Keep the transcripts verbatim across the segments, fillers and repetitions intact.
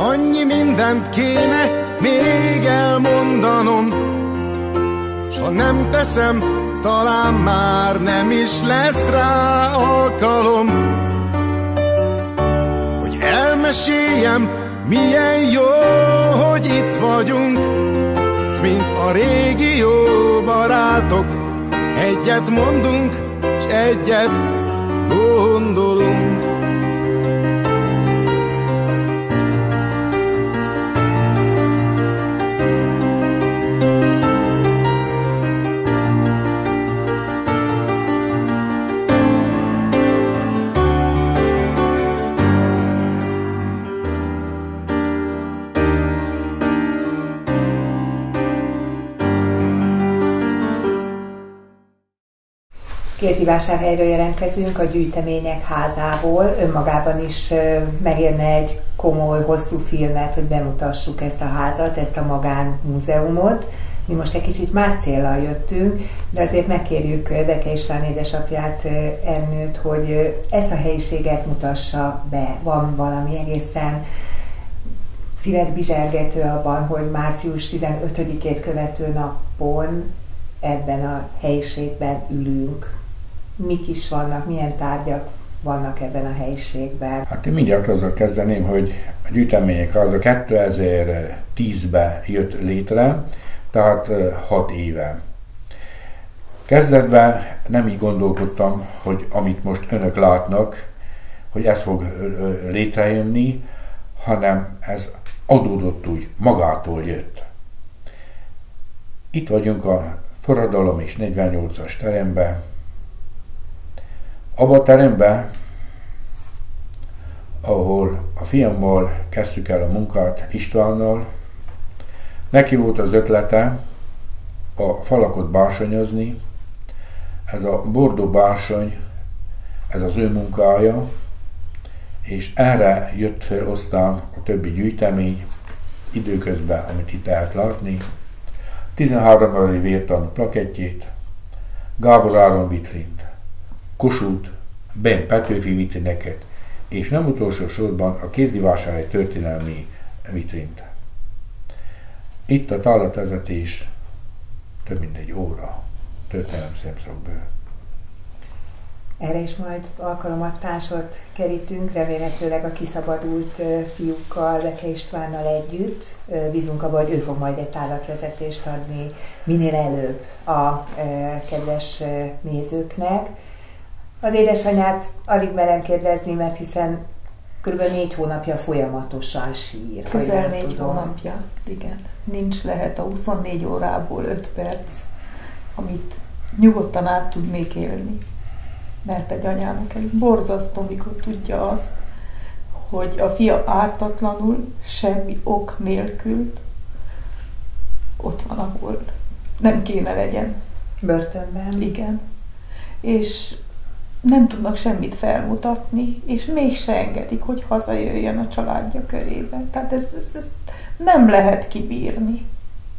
Annyi mindent kéne még elmondanom, s ha nem teszem, talán már nem is lesz rá alkalom, hogy elmeséljem, milyen jó, hogy itt vagyunk, s mint a régi jó barátok, egyet mondunk, s egyet gondolunk. Kézdivásárhelyről jelentkezünk, a Gyűjtemények Házából. Önmagában is megérne egy komoly, hosszú filmet, hogy bemutassuk ezt a házat, ezt a magánmúzeumot. Mi most egy kicsit más céllal jöttünk, de azért megkérjük Beke István édesapját, Ernőt, hogy ezt a helyiséget mutassa be. Van valami egészen szívet bizsergető abban, hogy március tizenötödikét követő napon ebben a helyiségben ülünk. Mik is vannak, milyen tárgyak vannak ebben a helyiségben? Hát én mindjárt azzal kezdeném, hogy a Gyűjtemények Háza kétezer-tízben jött létre, tehát hat éve. Kezdetben nem így gondolkodtam, hogy amit most önök látnak, hogy ez fog létrejönni, hanem ez adódott úgy, magától jött. Itt vagyunk a Forradalom és negyvennyolcas teremben. Abba a teremben, ahol a fiammal kezdtük el a munkát, Istvánnal, neki volt az ötlete a falakot bársonyozni. Ez a bordó bársony, ez az ő munkája, és erre jött fel aztán a többi gyűjtemény időközben, amit itt lehet látni. tizenhárom vértanú plakettjét, Gábor Áron vitrint, Kossuth, Ben Petőfi vitrineket, és nem utolsó sorban a kézdivásárhely történelmi vitrint. Itt a tárlatvezetés több mint egy óra történelem szemszögből. Erre is majd alkalomat társat kerítünk, remélhetőleg a kiszabadult fiúkkal, Beke Istvánnal együtt. Bízunk abban, hogy ő fog majd egy tárlatvezetést adni minél előbb a kedves nézőknek. Az édesanyát alig merem kérdezni, mert hiszen kb. négy hónapja folyamatosan sír. Közel négy tudom. hónapja, igen. Nincs lehet a huszonnégy órából öt perc, amit nyugodtan át tudnék élni. Mert egy anyának ez borzasztó, mikor tudja azt, hogy a fia ártatlanul, semmi ok nélkül ott van, ahol nem kéne legyen. Börtönben. Igen. És nem tudnak semmit felmutatni, és mégse engedik, hogy hazajöjjön a családja körébe. Tehát ezt, ezt, ezt nem lehet kibírni.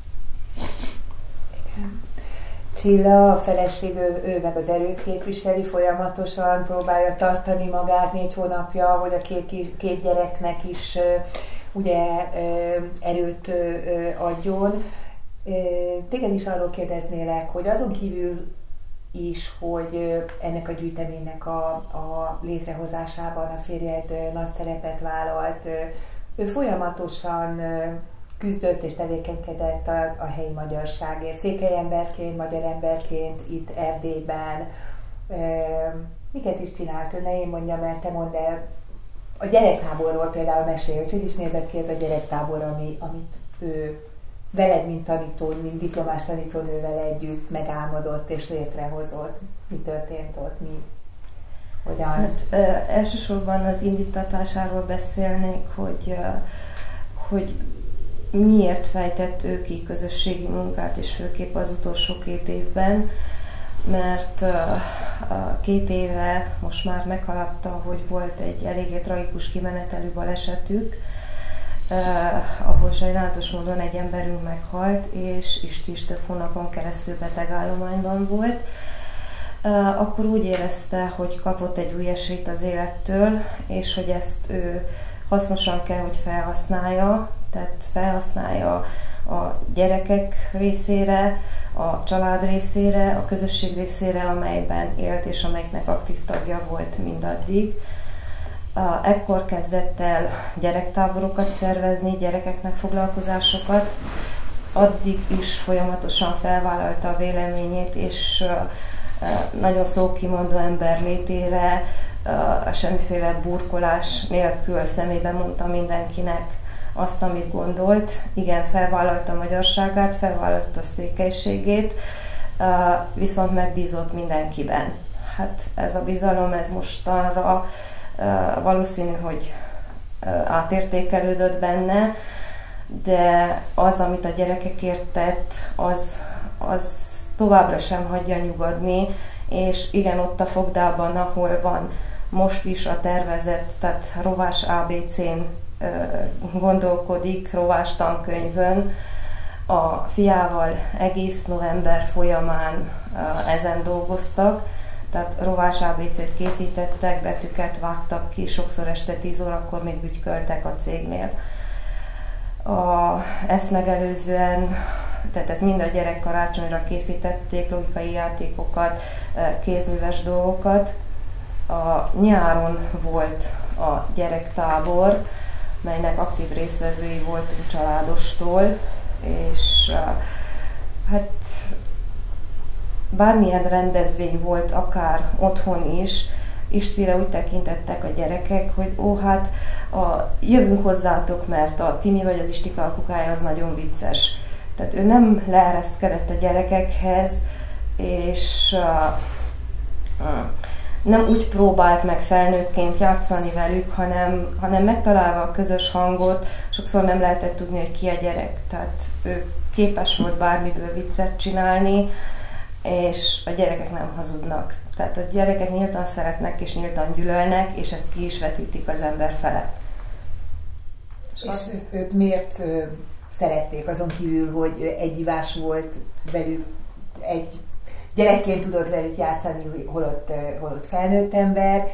Igen. Csilla, a feleség, ő, ő meg az erőt képviseli, folyamatosan próbálja tartani magát négy hónapja, hogy a két, két gyereknek is ugye erőt adjon. Téged is arról kérdeznélek, hogy azon kívül is, hogy ennek a gyűjteménynek a, a létrehozásában a férjed nagy szerepet vállalt, ő folyamatosan küzdött és tevékenykedett a, a helyi magyarságért, székely emberként, magyar emberként itt Erdélyben. E, miket is csinált ő? Ne én mondjam el, te mondd el. A gyerektáborról például mesélj, hogy hogy is nézett ki ez a gyerektábor, ami, amit ő veled, mint tanító, mint diplomás tanítónővel együtt megálmodott és létrehozott. Mi történt ott? Mi? Hogyan? Hát, e, elsősorban az indítatásáról beszélnék, hogy, e, hogy miért fejtett ő ki közösségi munkát, és főképp az utolsó két évben, mert a két éve most már meghaladta, hogy volt egy eléggé tragikus kimenetelű balesetük, eh, ahol sajnálatos módon egy emberünk meghalt, és Isti is több hónapon keresztül betegállományban volt. Eh, akkor úgy érezte, hogy kapott egy új esélyt az élettől, és hogy ezt ő hasznosan kell, hogy felhasználja, tehát felhasználja a gyerekek részére, a család részére, a közösség részére, amelyben élt és amelyiknek aktív tagja volt mindaddig. Ekkor kezdett el gyerektáborokat szervezni, gyerekeknek foglalkozásokat, addig is folyamatosan felvállalta a véleményét, és nagyon szókimondó ember létére, semmiféle burkolás nélkül szemébe mondta mindenkinek azt, amit gondolt. Igen, felvállalta a magyarságát, felvállalta a székelységét, viszont megbízott mindenkiben. Hát ez a bizalom, ez mostanra valószínű, hogy átértékelődött benne, de az, amit a gyerekekért tett, az, az továbbra sem hagyja nyugodni, és igen, ott a fogdában, ahol van most is a tervezet, tehát Rovás á bé cén gondolkodik, Rovás tankönyvön, a fiával egész november folyamán ezen dolgoztak, tehát Rovás á bé cét készítettek, betűket vágtak ki, sokszor este tíz órakor még bütyköltek a cégnél. A, ezt megelőzően, tehát ez mind a gyerek karácsonyra készítették, logikai játékokat, kézműves dolgokat. A nyáron volt a gyerektábor, melynek aktív résztvevői voltunk családostól, és hát bármilyen rendezvény volt, akár otthon is, Istire úgy tekintettek a gyerekek, hogy ó, hát a, jövünk hozzátok, mert a Timi vagy az Istika apukája az nagyon vicces. Tehát ő nem leereszkedett a gyerekekhez, és uh, uh, nem úgy próbált meg felnőttként játszani velük, hanem, hanem megtalálva a közös hangot, sokszor nem lehetett tudni, hogy ki a gyerek. Tehát ő képes volt bármiből viccet csinálni, és a gyerekek nem hazudnak. Tehát a gyerekek nyíltan szeretnek és nyíltan gyűlölnek, és ezt ki is vetítik az ember felett. És azt, őt miért ö, szerették, azon kívül, hogy egyivás volt velük, egy gyerekként tudott velük játszani, holott, holott felnőtt ember?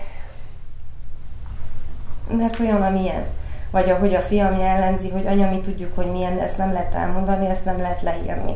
Mert olyan, amilyen. Vagy ahogy a fiam jellemzi, hogy anya, mi tudjuk, hogy milyen, ezt nem lehet elmondani, ezt nem lehet leírni.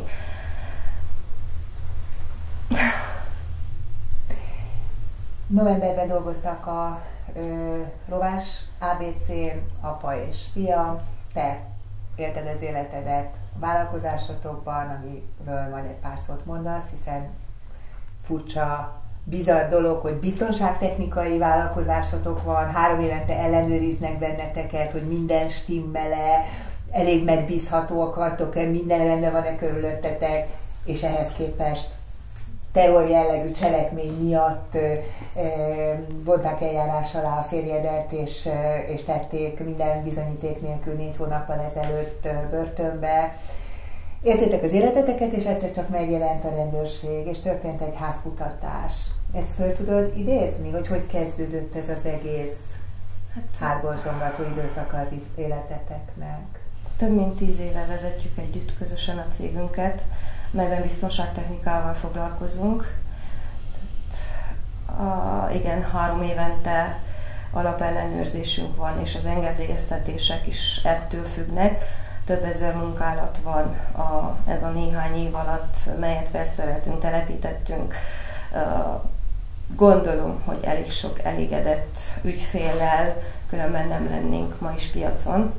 Novemberben dolgoztak a ö, Rovás á bé cén, apa és fia, te élted az életedet a vállalkozásotokban, amiről majd egy pár szót mondasz, hiszen furcsa, bizarr dolog, hogy biztonságtechnikai vállalkozásotok van, három évente ellenőriznek benneteket, hogy minden stimmele, elég megbízhatóak vagytok-e, minden rendben van-e körülöttetek, és ehhez képest terror jellegű cselekmény miatt e, e, vonták eljárás alá a férjedet, és, e, és tették minden bizonyíték nélkül négy hónappal ezelőtt e, börtönbe. Éltétek az életeteket, és egyszer csak megjelent a rendőrség, és történt egy házkutatás. Ezt föl tudod idézni, hogy hogy kezdődött ez az egész hátborzongató időszaka az életeteknek? Több mint tíz éve vezetjük együtt közösen a cégünket, melyben biztonságtechnikával foglalkozunk. A, igen, három évente alapellenőrzésünk van, és az engedélyeztetések is ettől függnek. Több ezer munkálat van a, ez a néhány év alatt, melyet felszereltünk, telepítettünk. Gondolom, hogy elég sok elégedett ügyféllel, különben nem lennénk ma is piacon.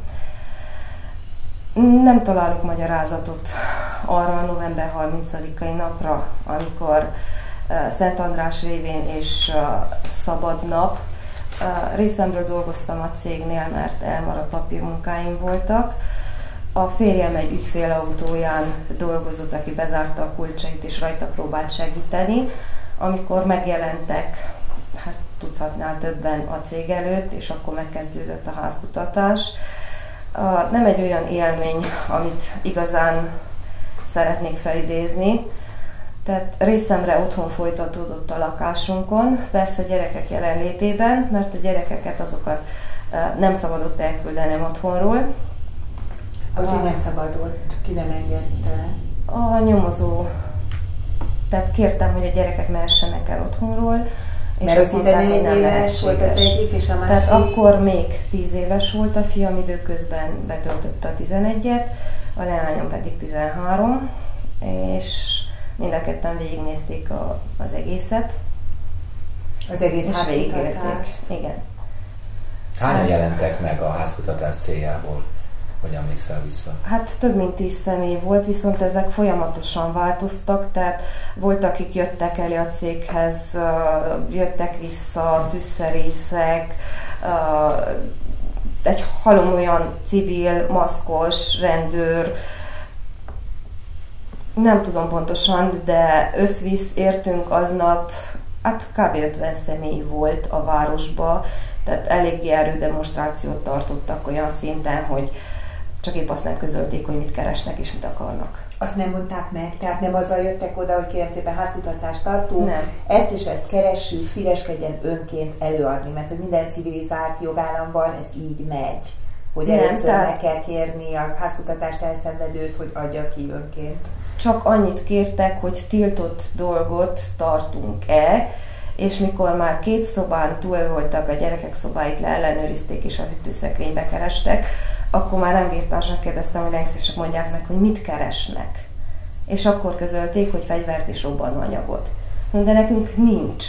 Nem találok magyarázatot arra a november harmincadikai napra, amikor uh, Szent András révén és uh, szabad nap. Uh, részemről dolgoztam a cégnél, mert elmaradt papírmunkáim voltak. A férjem egy ügyfélautóján dolgozott, aki bezárta a kulcsait és rajta próbált segíteni. Amikor megjelentek, hát tucatnál többen a cég előtt, és akkor megkezdődött a házkutatás. Uh, nem egy olyan élmény, amit igazán szeretnék felidézni. Tehát részemre otthon folytatódott a lakásunkon, persze a gyerekek jelenlétében, mert a gyerekeket azokat uh, nem szabadott elküldenem otthonról. Hogy uh, nem szabadott? Ki nem engedte? A nyomozó. Tehát kértem, hogy a gyerekek mehessenek el otthonról. És mert tizenegy éves volt az egyik, és a másik... Tehát akkor még tíz éves volt a fiam, időközben betöltötte a tizenegyet, a leányom pedig tizenhárom, és mind a ketten végignézték a, az egészet. Az egész és végigélték. Igen. Hányan jelentek meg a házkutatás céljából? Hogy emlékszel vissza? Hát több mint tíz személy volt, viszont ezek folyamatosan változtak, tehát volt, akik jöttek elé a céghez, jöttek vissza, tűzszerészek, egy halom olyan civil, maszkos, rendőr, nem tudom pontosan, de összvisz értünk aznap, hát kb. ötven személy volt a városba, tehát eléggé erődemonstrációt tartottak olyan szinten, hogy csak épp azt nem közölték, hogy mit keresnek és mit akarnak. Azt nem mondták meg? Tehát nem azzal jöttek oda, hogy kérem szépen házkutatást tartunk, nem. Ezt és ezt keressük, szíveskedjen önként előadni, mert hogy minden civilizált jogállamban ez így megy. Hogy nem, először tehát... meg kell kérni a házkutatást elszenvedőt, hogy adja ki önként. Csak annyit kértek, hogy tiltott dolgot tartunk-e, és mikor már két szobán túl voltak, a gyerekek szobáit leellenőrizték és a hűtőszekrénybe kerestek, akkor már nem virtuálisan kérdeztem, hogy legszívesebb mondják meg, hogy mit keresnek. És akkor közölték, hogy fegyvert és robbanóanyagot. De nekünk nincs.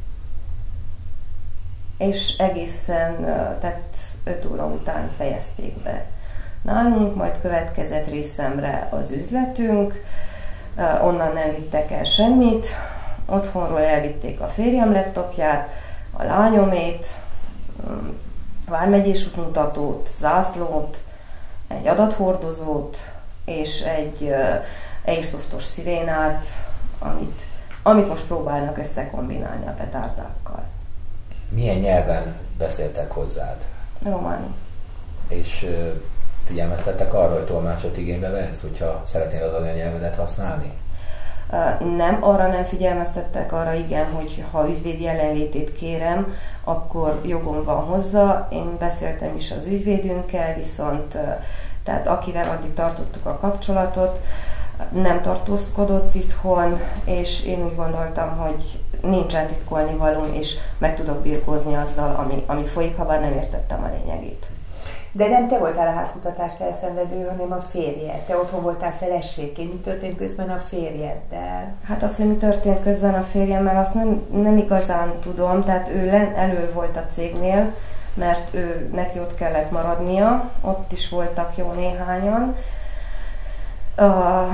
És egészen, tehát öt óra után fejezték be nálunk, majd következett részemre az üzletünk, onnan nem vittek el semmit, otthonról elvitték a férjem laptopját, a lányomét, vármegyés útmutatót, zászlót, egy adathordozót és egy uh, Airsoftos szirénát, amit, amit most próbálnak összekombinálni a petárdákkal. Milyen nyelven beszéltek hozzád? Románul. És uh, figyelmeztettek arra, hogy tolmácsot igénybe vehetsz, hogyha szeretnél az anyanyelvedet használni? Uh, nem, arra nem figyelmeztettek, arra igen, hogy ha ügyvéd jelenlétét kérem, akkor jogom van hozzá. Én beszéltem is az ügyvédünkkel, viszont uh, tehát akivel addig tartottuk a kapcsolatot, nem tartózkodott itthon, és én úgy gondoltam, hogy nincsen titkolni valóm, és meg tudok birkózni azzal, ami, ami folyik, ha bár nem értettem a lényegét. De nem te voltál a házkutatást elszenvedő, hanem a férjed. Te otthon voltál feleségként. Mi történt közben a férjeddel? Hát az, hogy mi történt közben a férjemmel, azt nem, nem igazán tudom. Tehát ő elő volt a cégnél, mert ő, neki ott kellett maradnia. Ott is voltak jó néhányan. Uh,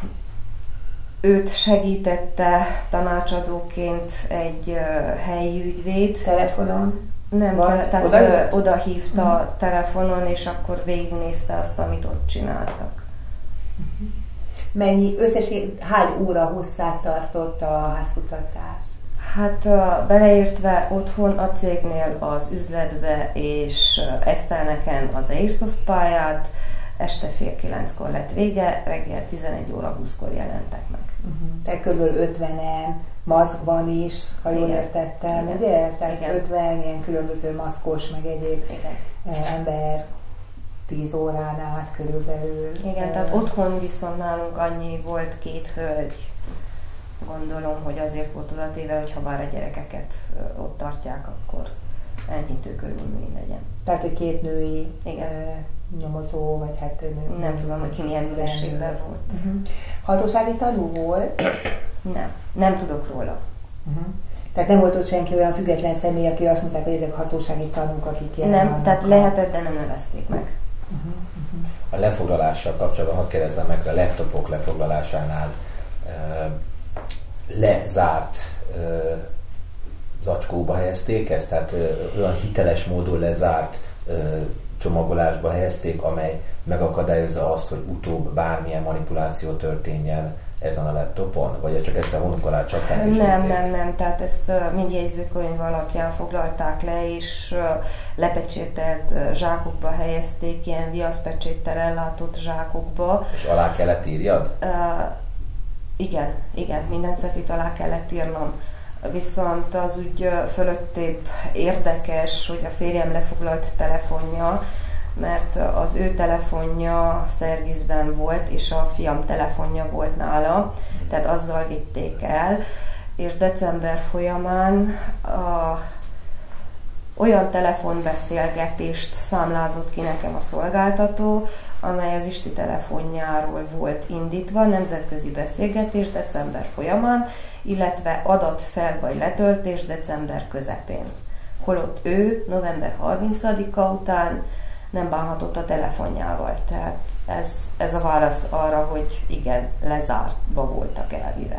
őt segítette tanácsadóként egy uh, helyi ügyvéd. Telefonon? Nem, te, tehát oda, oda hívta uh-huh. telefonon, és akkor végignézte azt, amit ott csináltak. Uh-huh. Mennyi, összesen hány óra hosszát tartott a házkutatás? Hát uh, beleértve otthon a cégnél az üzletbe, és uh, Esztelneken az Airsoft pályát, este fél kilenckor lett vége, reggel tizenegy óra húszkor jelentek meg. Uh-huh. Tehát kb. ötvenen, maszkban is, ha jól értettem, ugye? Tehát igen. ötven ilyen különböző maszkos, meg egyéb igen. ember tíz órán át körülbelül. Igen, tehát otthon viszont nálunk annyi volt, két hölgy. Gondolom, hogy azért volt oda téve, hogy ha bár a gyerekeket ott tartják, akkor enyhítő körülmény legyen. Tehát, hogy két női igen. nyomozó, vagy hát nő. Nem tudom, hogy ki milyen minőségben volt. Uh-huh. Hatósági tanú volt? Nem, nem tudok róla. Uh-huh. Tehát nem volt ott senki olyan független személy, aki azt mondták, hogy ezek hatósági tanúk, akik jelen Nem, vannak. tehát lehetett, de nem nevezték meg. Uh-huh. Uh-huh. A lefoglalással kapcsolatban hadd kérdezzem meg, hogy a laptopok lefoglalásánál uh, lezárt uh, zacskóba helyezték ezt? Tehát uh, olyan hiteles módon lezárt uh, csomagolásba helyezték, amely megakadályozza azt, hogy utóbb bármilyen manipuláció történjen ezen a laptopon? Vagy csak egyszer honuk alá csapták és Nem, vitték? nem, nem. Tehát ezt uh, mind jegyzőkönyv alapján foglalták le, és uh, lepecsételt uh, zsákokba helyezték, ilyen viaszpecséttel ellátott zsákokba. És alá kellett írjad? Uh, igen, igen, minden cefit alá kellett írnom. Viszont az úgy fölöttébb érdekes, hogy a férjem lefoglalt telefonja, mert az ő telefonja szervizben volt, és a fiam telefonja volt nála, tehát azzal vitték el, és december folyamán a, olyan telefonbeszélgetést számlázott ki nekem a szolgáltató, amely az Isti telefonjáról volt indítva, nemzetközi beszélgetés december folyamán, illetve adatfel vagy letöltés december közepén. Holott ő november harmincadika után nem bánhatott a telefonjával. Tehát ez, ez a válasz arra, hogy igen, lezártba voltak elvive.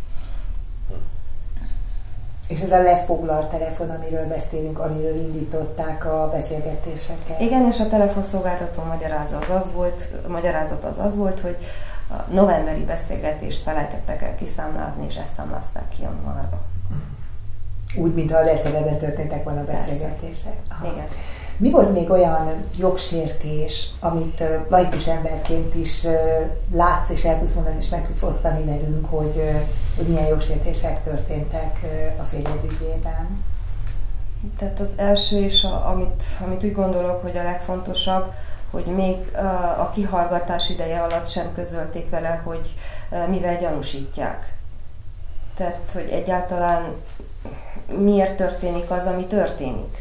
És ez a lefoglalt telefon, amiről beszélünk, amiről indították a beszélgetéseket. Igen, és a telefonszolgáltató magyarázat az az volt, magyarázat az az volt, hogy a novemberi beszélgetést felejtettek el kiszámlázni, és ezt számlázták ki januárba. Úgy, mintha a decemberben történtek volna beszélgetések. Igen. Mi volt még olyan jogsértés, amit laikus emberként is látsz, és el tudsz mondani, és meg tudsz osztani velünk, hogy, hogy milyen jogsértések történtek a férjed ügyében? Tehát az első, és a, amit, amit úgy gondolok, hogy a legfontosabb, hogy még a kihallgatás ideje alatt sem közölték vele, hogy mivel gyanúsítják. Tehát, hogy egyáltalán miért történik az, ami történik.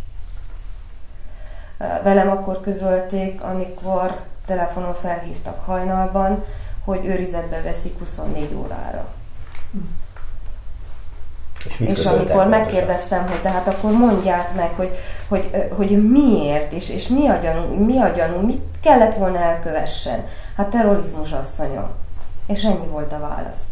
Velem akkor közölték, amikor telefonon felhívtak hajnalban, hogy őrizetbe veszik huszonnégy órára. És, és amikor megkérdeztem, hogy de hát akkor mondják meg, hogy, hogy, hogy miért, és, és mi a gyanú, mi a gyanú, mit kellett volna elkövessen. Hát terrorizmus, asszonyom. És ennyi volt a válasz.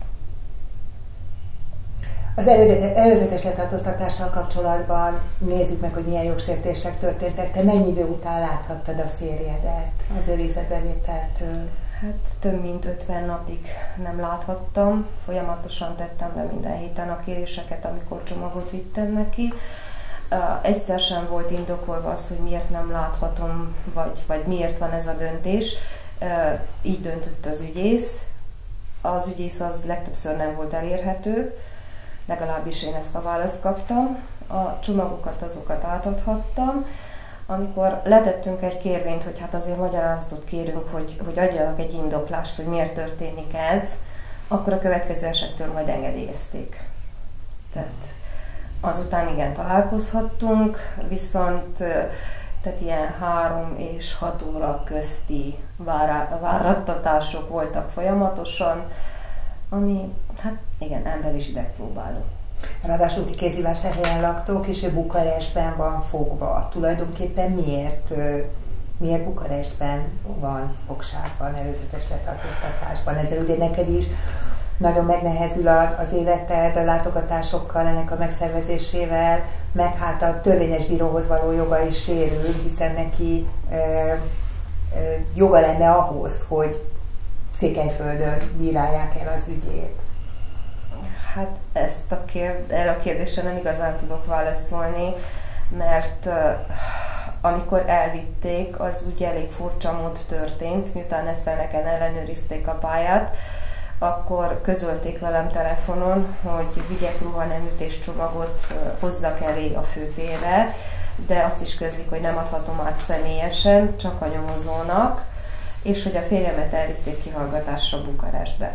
Az előzetes letartóztatással kapcsolatban nézzük meg, hogy milyen jogsértések történtek. Te mennyi idő után láthattad a férjedet az őrizetbevételtől? Hát több mint ötven napig nem láthattam. Folyamatosan tettem le minden héten a kéréseket, amikor csomagot vittem neki. Egyszer sem volt indokolva az, hogy miért nem láthatom, vagy, vagy miért van ez a döntés. Így döntött az ügyész. Az ügyész az legtöbbször nem volt elérhető. Legalábbis én ezt a választ kaptam. A csomagokat, azokat átadhattam. Amikor letettünk egy kérvényt, hogy hát azért magyarázatot kérünk, hogy, hogy adjanak egy indoklást, hogy miért történik ez, akkor a következő esettől majd engedélyezték. Tehát azután igen, találkozhattunk, viszont tehát ilyen három és hat óra közti várá, várattatások voltak folyamatosan, ami, hát igen, ember is idegpróbáló. Ráadásul ti Kézdivásárhelyen laktok, és ő Bukarestben van fogva. Tulajdonképpen miért, miért Bukarestben van fogságban, előzetes letartóztatásban? Ezzel ugye neked is nagyon megnehezül az életed a látogatásokkal, ennek a megszervezésével, meg hát a törvényes bíróhoz való joga is sérül, hiszen neki e, e, joga lenne ahhoz, hogy Székelyföldön bírálják el az ügyét. Hát ezt a kérd, erre a kérdésre nem igazán tudok válaszolni, mert uh, amikor elvitték, az ugye elég furcsa mód történt, miután Eszterneken ellenőrizték a pályát, akkor közölték velem telefonon, hogy vigyek ruhaneműtéscsomagot uh, hozzak elé a főtérre, de azt is közlik, hogy nem adhatom át személyesen, csak a nyomozónak, és hogy a férjemet elvitték kihallgatásra Bukarestbe.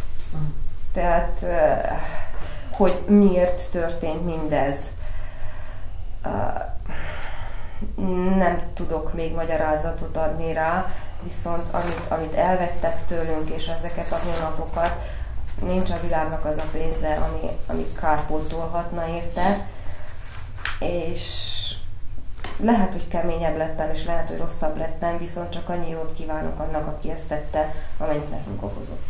Tehát, hogy miért történt mindez, nem tudok még magyarázatot adni rá, viszont amit, amit elvettek tőlünk, és ezeket a hónapokat, nincs a világnak az a pénze, ami, ami kárpótolhatna érte, és lehet, hogy keményebb lettem, és lehet, hogy rosszabb lettem, viszont csak annyi jót kívánok annak, aki ezt tette, amennyit nekünk okozott.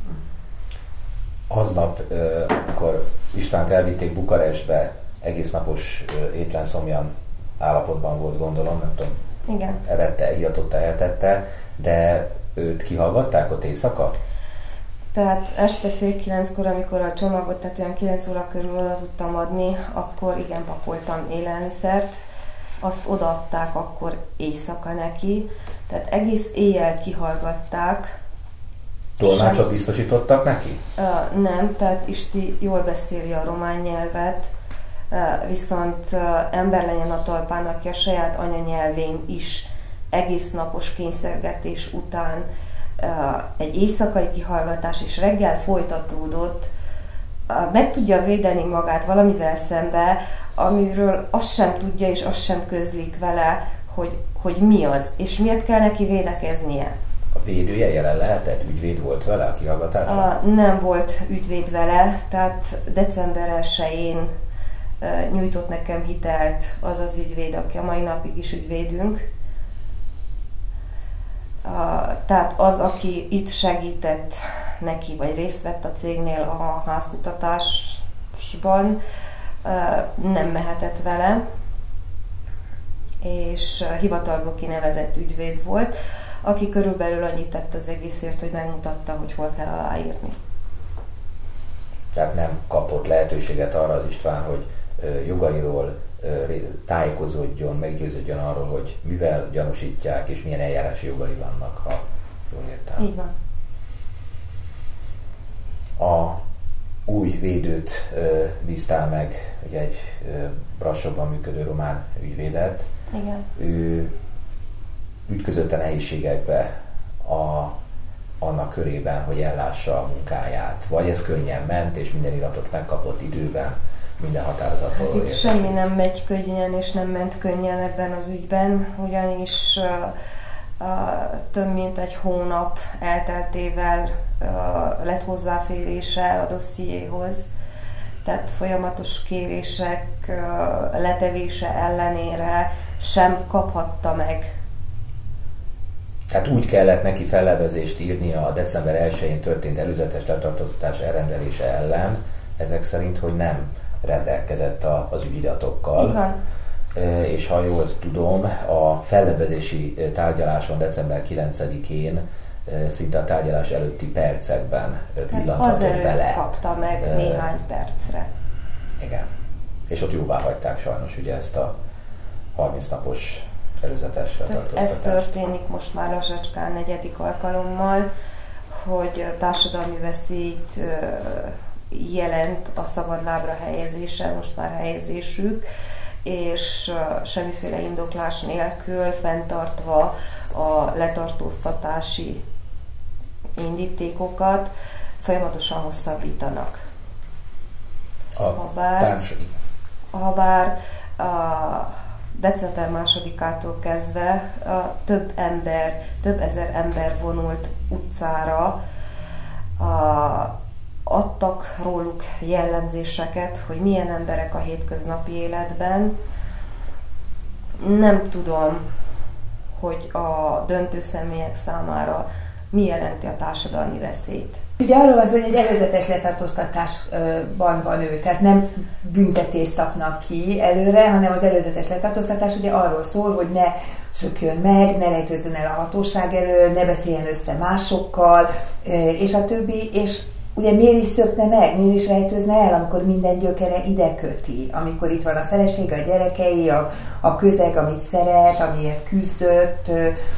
Aznap, amikor Istvánt elvitték Bukarestbe, egész napos étlenszomjan állapotban volt, gondolom, nem tudom, igen. Evette, hihatotta, eltette, de őt kihallgatták ott éjszaka? Tehát este fél kilenckor, amikor a csomagot, tehát olyan kilenc óra körül oda tudtam adni, akkor igen, pakoltam élelmiszert, azt odaadták akkor éjszaka neki, tehát egész éjjel kihallgatták. Tolmácsot sem biztosítottak neki? Uh, nem, tehát Isti jól beszéli a román nyelvet, uh, viszont uh, ember legyen a talpán, aki a saját anyanyelvén is egész napos kényszergetés után uh, egy éjszakai kihallgatás és reggel folytatódott, meg tudja védeni magát valamivel szembe, amiről azt sem tudja és azt sem közlik vele, hogy, hogy mi az, és miért kell neki védekeznie. A védője jelen lehetett? Ügyvéd volt vele a kihallgatáson? Nem volt ügyvéd vele, tehát december elsején nyújtott nekem hitelt az az ügyvéd, aki a mai napig is ügyvédünk. Tehát az, aki itt segített neki, vagy részt vett a cégnél a házkutatásban, nem mehetett vele, és hivatalból kinevezett ügyvéd volt, aki körülbelül annyit tett az egészért, hogy megmutatta, hogy hol kell aláírni. Tehát nem kapott lehetőséget arra az István, hogy jogairól tájékozódjon, meggyőződjön arról, hogy mivel gyanúsítják, és milyen eljárási jogai vannak, ha jól értem. Így van. A új védőt bíztál meg, ugye egy Brassóban működő román ügyvédet. Igen. Ő ütközött a nehézségekbe a, annak körében, hogy ellássa a munkáját. Vagy ez könnyen ment, és minden iratot megkapott időben, minden határozattól. Hát itt semmi nem megy könnyen, és nem ment könnyen ebben az ügyben, ugyanis uh, uh, több mint egy hónap elteltével uh, lett hozzáférése a dossziéhoz. Tehát folyamatos kérések uh, letevése ellenére sem kaphatta meg. Tehát úgy kellett neki fellebbezést írnia a december elsején történt előzetes letartóztatás elrendelése ellen, ezek szerint, hogy nem rendelkezett a, az ügyiratokkal. Igen. És ha jól tudom, a fellebbezési tárgyaláson december kilencedikén szinte a tárgyalás előtti percekben pillanthatott bele. Kapta meg uh, néhány percre. Igen. És ott jóvá hagyták sajnos ugye ezt a harminc napos előzetes letartóztatást. Ez történik most már lassacskán negyedik alkalommal, hogy társadalmi veszélyt jelent a szabadlábra helyezése, most már helyezésük, és semmiféle indoklás nélkül fenntartva a letartóztatási indítékokat folyamatosan hosszabbítanak. A habár, társ... habár a december másodikától kezdve a több ember, több ezer ember vonult utcára, a, adtak róluk jellemzéseket, hogy milyen emberek a hétköznapi életben. Nem tudom, hogy a döntő személyek számára mi jelenti a társadalmi veszélyt. Ugye arról van, hogy egy előzetes letartóztatásban van ő, tehát nem büntetést szabnak ki előre, hanem az előzetes letartóztatás ugye arról szól, hogy ne szökjön meg, ne rejtőzzön el a hatóság elől, ne beszéljen össze másokkal, és a többi, és ugye miért is szökne meg, miért is rejtőzne el, amikor minden gyökere ide köti, amikor itt van a felesége, a gyerekei, a, a közeg, amit szeret, amiért küzdött,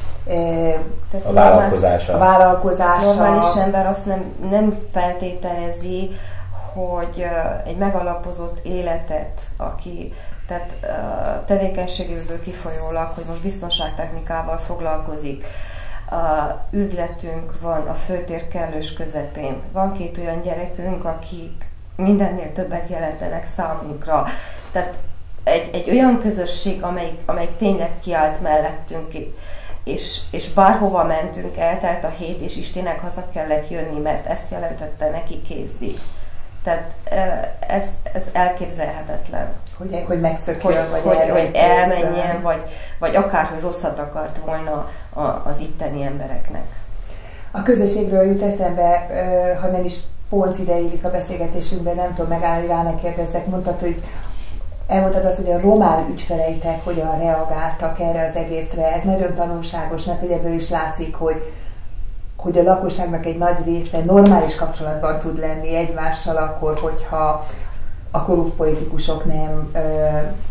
Tehát a vállalkozása. A vállalkozása. Normális ember azt nem, nem feltételezi, hogy egy megalapozott életet, aki tehát tevékenységéből kifolyólag, hogy most biztonságtechnikával foglalkozik, a üzletünk van a főtér kellős közepén. Van két olyan gyerekünk, akik mindennél többet jelentenek számunkra. Tehát egy, egy olyan közösség, amelyik, amelyik tényleg kiállt mellettünk, és, és bárhova mentünk, eltelt a hét, és is tényleg haza kellett jönni, mert ezt jelentette neki kézdi. Tehát ez, ez elképzelhetetlen. Hogy, hogy megszökjön, hogy, vagy hogy, hogy elmenjen, vagy, vagy akárhogy rosszat akart volna az itteni embereknek. A közösségről jut eszembe, ha nem is pont ide illik a beszélgetésünkben, nem tudom megállni, rá ne kérdezzek, mondtad, hogy elmondtad azt, hogy a román ügyfeleitek hogyan reagáltak erre az egészre. Ez nagyon tanulságos, mert hogy ebből is látszik, hogy hogy a lakosságnak egy nagy része normális kapcsolatban tud lenni egymással akkor, hogyha a korrupt politikusok nem ö,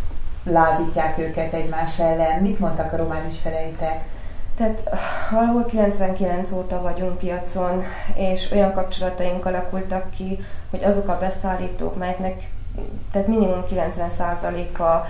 lázítják őket egymás ellen. Mit mondtak a román ügyfeleitek? Tehát valahol kilencvenkilenc óta vagyunk piacon, és olyan kapcsolataink alakultak ki, hogy azok a beszállítók, melyeknek tehát minimum kilencven százaléka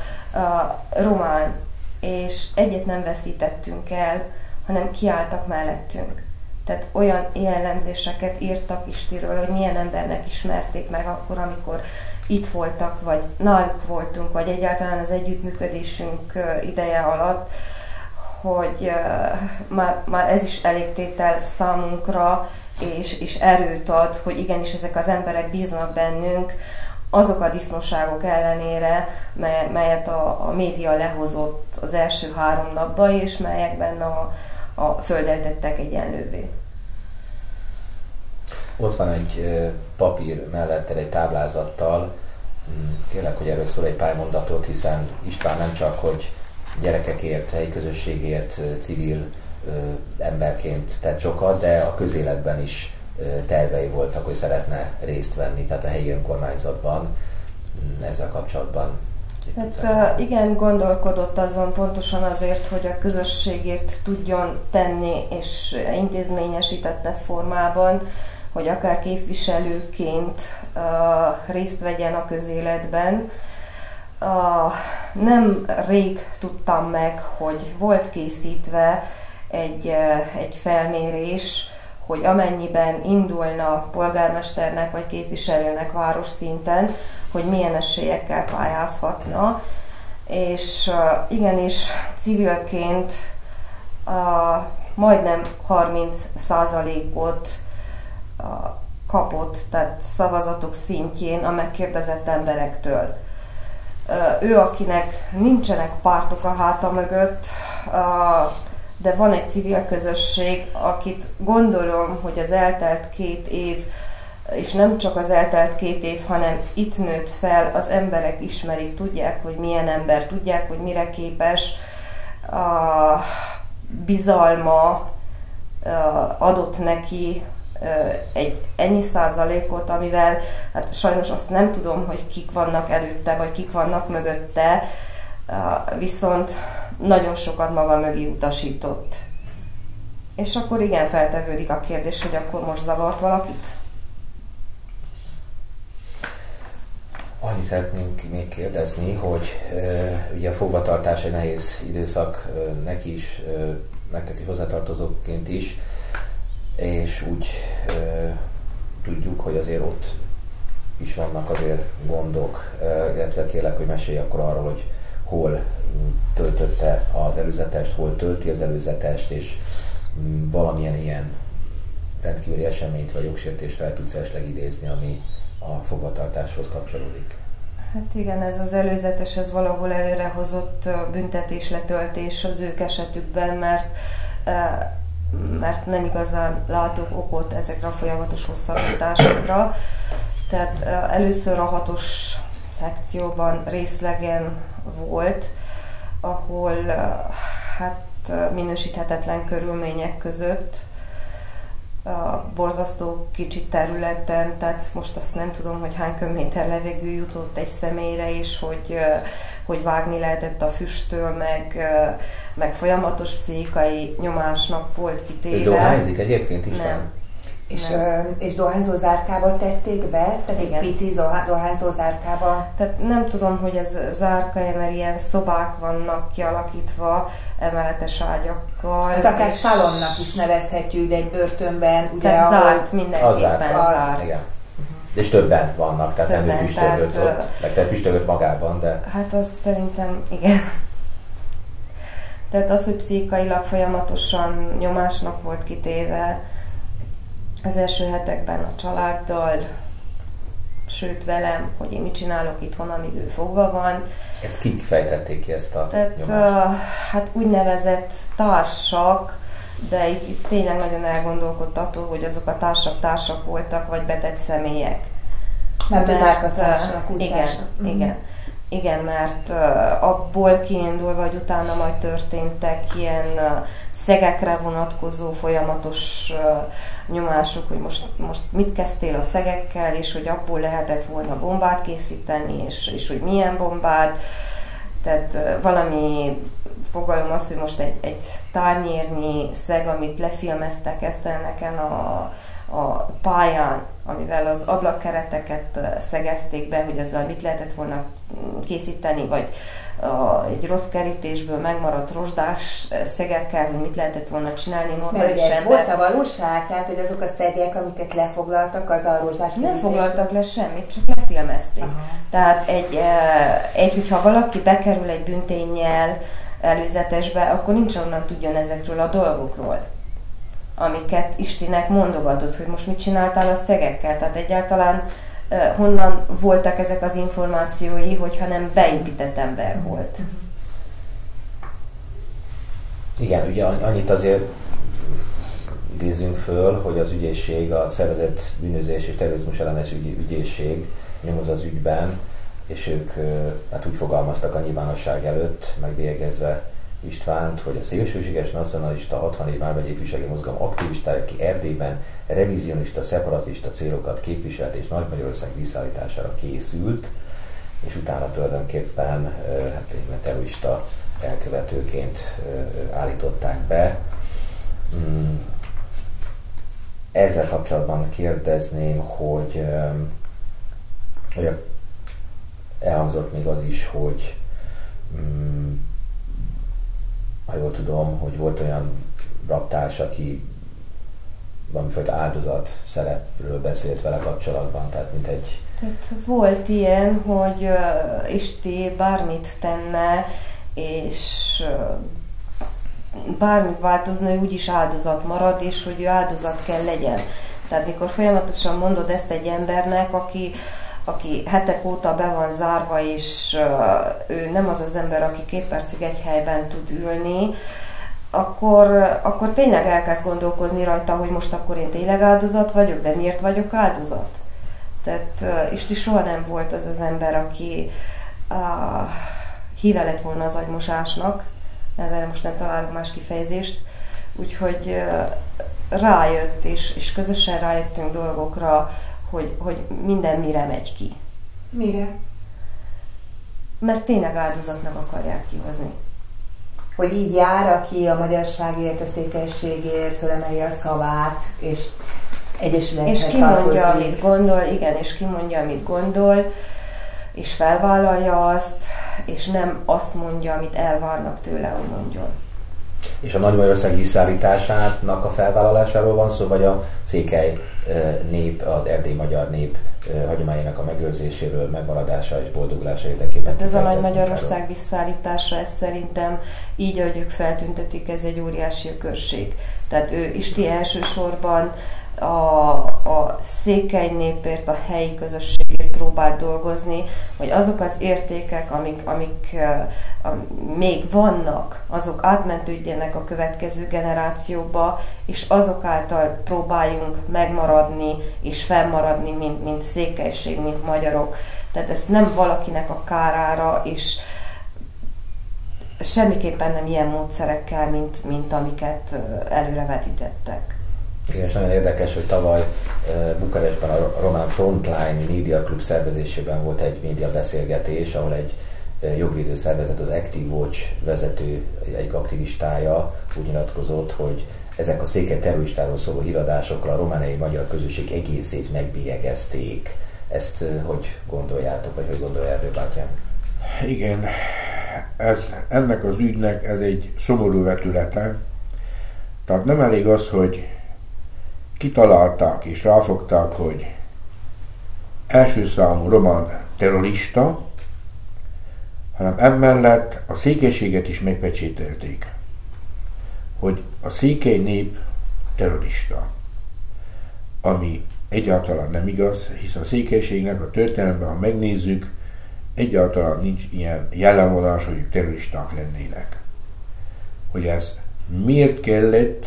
román, és egyet nem veszítettünk el, hanem kiálltak mellettünk. Tehát olyan jellemzéseket írtak Istiről, hogy milyen embernek ismerték meg akkor, amikor itt voltak, vagy náluk voltunk, vagy egyáltalán az együttműködésünk ideje alatt, hogy uh, már, már ez is elégtétel számunkra, és, és erőt ad, hogy igenis ezek az emberek bíznak bennünk, azok a disznóságok ellenére, mely, melyet a, a média lehozott az első három napban, és melyekben a, a földet tettek egyenlővé. Ott van egy papír mellett egy táblázattal, kérlek, hogy erről szól egy pár mondatot, hiszen István nem csak, hogy gyerekekért, helyi közösségért, civil emberként tett sokat, de a közéletben is tervei voltak, hogy szeretne részt venni, tehát a helyi önkormányzatban ezzel kapcsolatban. Hát igen, gondolkodott azon pontosan azért, hogy a közösségért tudjon tenni, és intézményesítette formában, hogy akár képviselőként uh, részt vegyen a közéletben. Uh, nem rég tudtam meg, hogy volt készítve egy, uh, egy felmérés, hogy amennyiben indulna polgármesternek vagy képviselőnek város szinten, hogy milyen esélyekkel pályázhatna. És uh, igenis civilként uh, majdnem harminc százalékot uh, kapott, tehát szavazatok szintjén a megkérdezett emberektől. Uh, ő, akinek nincsenek pártok a háta mögött, uh, de van egy civil közösség, akit gondolom, hogy az eltelt két év, és nem csak az eltelt két év, hanem itt nőtt fel, az emberek ismerik, tudják, hogy milyen ember, tudják, hogy mire képes, a bizalma adott neki egy ennyi százalékot, amivel hát sajnos azt nem tudom, hogy kik vannak előtte, vagy kik vannak mögötte, viszont nagyon sokat maga mögé utasított. És akkor igen, feltevődik a kérdés, hogy akkor most zavart valakit? Annyi szeretnénk még kérdezni, hogy e, ugye a fogvatartás egy nehéz időszak e, neki is, e, nektek is hozzátartozóként is, és úgy e, tudjuk, hogy azért ott is vannak azért gondok, e, illetve kérlek, hogy mesélj akkor arról, hogy hol töltötte az előzetest, hol tölti az előzetest, és valamilyen ilyen rendkívüli eseményt vagy jogsértést fel tudsz esetleg idézni, ami a fogvatartáshoz kapcsolódik. Hát igen, ez az előzetes, ez valahol előrehozott büntetésletöltés az ők esetükben, mert, mert nem igazán látok okot ezekre a folyamatos hosszabbításokra. Tehát először a hatos szekcióban részlegen volt, ahol hát minősíthetetlen körülmények között, a borzasztó kicsi területen, tehát most azt nem tudom, hogy hány köbméter levegő jutott egy személyre, és hogy, hogy vágni lehetett a füsttől, meg, meg folyamatos pszichikai nyomásnak volt kitéve. Ő dohányzik egyébként is? Nem. És, és dohányzó zárkába tették be? Tehát igen. Egy pici dohányzó zárkába? Tehát nem tudom, hogy ez zárka, mert ilyen szobák vannak kialakítva emeletes ágyakkal. Hát akár szalonnak is nevezhetjük, de egy börtönben. Ugye, tehát ahol... zárt, mindenképpen zárt. zárt. Igen. És többen vannak, tehát többen, nem ő füstögött ott, meg te füstögött magában, de... Hát az szerintem igen. Tehát az, hogy pszichikailag folyamatosan nyomásnak volt kitéve, az első hetekben a családdal, sőt velem, hogy én mit csinálok itthon, amíg ő fogva van. Ezt kik fejtették ki ezt a Tehát, nyomást? Uh, hát úgynevezett társak, de itt, itt tényleg nagyon elgondolkodtató, hogy azok a társak társak voltak, vagy betett személyek. Mert az árkatársak, úgy igen, társak. igen. Igen, mert uh, abból kiindulva, hogy utána majd történtek ilyen uh, szegekre vonatkozó folyamatos uh, nyomások, hogy most, most mit kezdtél a szegekkel, és hogy abból lehetett volna bombát készíteni, és, és hogy milyen bombát. Tehát uh, valami fogalom az, hogy most egy, egy tányérnyi szeg, amit lefilmeztek Esztelneken a, a pályán, amivel az ablakkereteket szegezték be, hogy ezzel mit lehetett volna készíteni, vagy, a, egy rossz kerítésből megmaradt rozsdás szegekkel, hogy mit lehetett volna csinálni normális ember. Ez volt a valóság? Tehát, hogy azok a szegek, amiket lefoglaltak, az a rozsdás kerítés? Nem foglaltak le semmit, csak lefilmezték. Aha. Tehát egy, egy, hogyha valaki bekerül egy bünténnyel előzetesbe, akkor nincs onnan tudjon ezekről a dolgokról, amiket Istinek mondogatott, hogy most mit csináltál a szegekkel. Tehát egyáltalán uh, honnan voltak ezek az információi, hogyha nem beépített ember volt. Igen, ugye annyit azért idézünk föl, hogy az ügyészség, a szervezett bűnözés és terrorizmus ellenes ügy, ügyészség nyomoz az ügyben, és ők hát úgy fogalmaztak a nyilvánosság előtt, megbélyegezve Istvánt, hogy a szélsőséges nacionalista hatvan év vármegyei ifjúsági mozgalom aktivistája, aki Erdélyben revizionista, szeparatista célokat képviselt és Nagy-Magyarország visszaállítására készült, és utána tulajdonképpen hát egy terrorista elkövetőként állították be. Ezzel kapcsolatban kérdezném, hogy, hogy elhangzott még az is, hogy ha jól tudom, hogy volt olyan raptárs, aki valamifajta áldozat szerepről beszélt vele kapcsolatban, tehát mint egy... Tehát volt ilyen, hogy uh, Isti bármit tenne, és uh, bármi változna, ő úgyis áldozat marad, és hogy ő áldozat kell legyen. Tehát mikor folyamatosan mondod ezt egy embernek, aki aki hetek óta be van zárva, és uh, ő nem az az ember, aki két percig egy helyben tud ülni, akkor, akkor tényleg elkezd gondolkozni rajta, hogy most akkor én tényleg áldozat vagyok, de miért vagyok áldozat? Tehát uh, Isti soha nem volt az az ember, aki uh, híve lett volna az agymosásnak, erre most nem találok más kifejezést, úgyhogy uh, rájött, és, és közösen rájöttünk dolgokra, Hogy, hogy minden mire megy ki. Mire? Mert tényleg áldozatnak akarják kihozni. Hogy így jár, aki a magyarságért, a székelységért fölemeli a szavát, és egyesülethez És kimondja, amit gondol, igen, és kimondja, amit gondol, és felvállalja azt, és nem azt mondja, amit elvárnak tőle, hogy mondjon. És a Nagy-Magyarország visszaállításának a felvállalásáról van szó, vagy a székely nép, az erdélyi magyar nép hagyományának a megőrzéséről, megmaradása és boldogulása érdekében? Hát ez a Nagy-Magyarország visszaállítása, ez szerintem így, ahogy ők feltüntetik, ez egy óriási ökörség. Tehát ő Isti elsősorban a, a székely népért, a helyi közösségért próbált dolgozni, hogy azok az értékek, amik, amik uh, még vannak, azok átmentődjenek a következő generációba, és azok által próbáljunk megmaradni és fennmaradni, mint, mint székelység, mint magyarok. Tehát ez nem valakinek a kárára, és semmiképpen nem ilyen módszerekkel, mint, mint amiket előrevetítettek. Igen, és nagyon érdekes, hogy tavaly Bukarestben a Román Frontline Media Club szervezésében volt egy média beszélgetés, ahol egy jogvédő szervezet, az Active Watch vezető, egyik aktivistája úgy nyilatkozott, hogy ezek a székely terroristáról szóló híradásokra a romániai magyar közösség egészét megbélyegezték. Ezt hogy gondoljátok, vagy hogy gondolja erről, Bátyám? Igen, ez, ennek az ügynek ez egy szomorú vetülete. Tehát nem elég az, hogy kitalálták és ráfogták, hogy első számú román terrorista, hanem emellett a székelységet is megpecsételték, hogy a székely nép terrorista, ami egyáltalán nem igaz, hiszen a székelységnek a történelemben, ha megnézzük, egyáltalán nincs ilyen jellemvonás, hogy ők terroristák lennének. Hogy ez miért kellett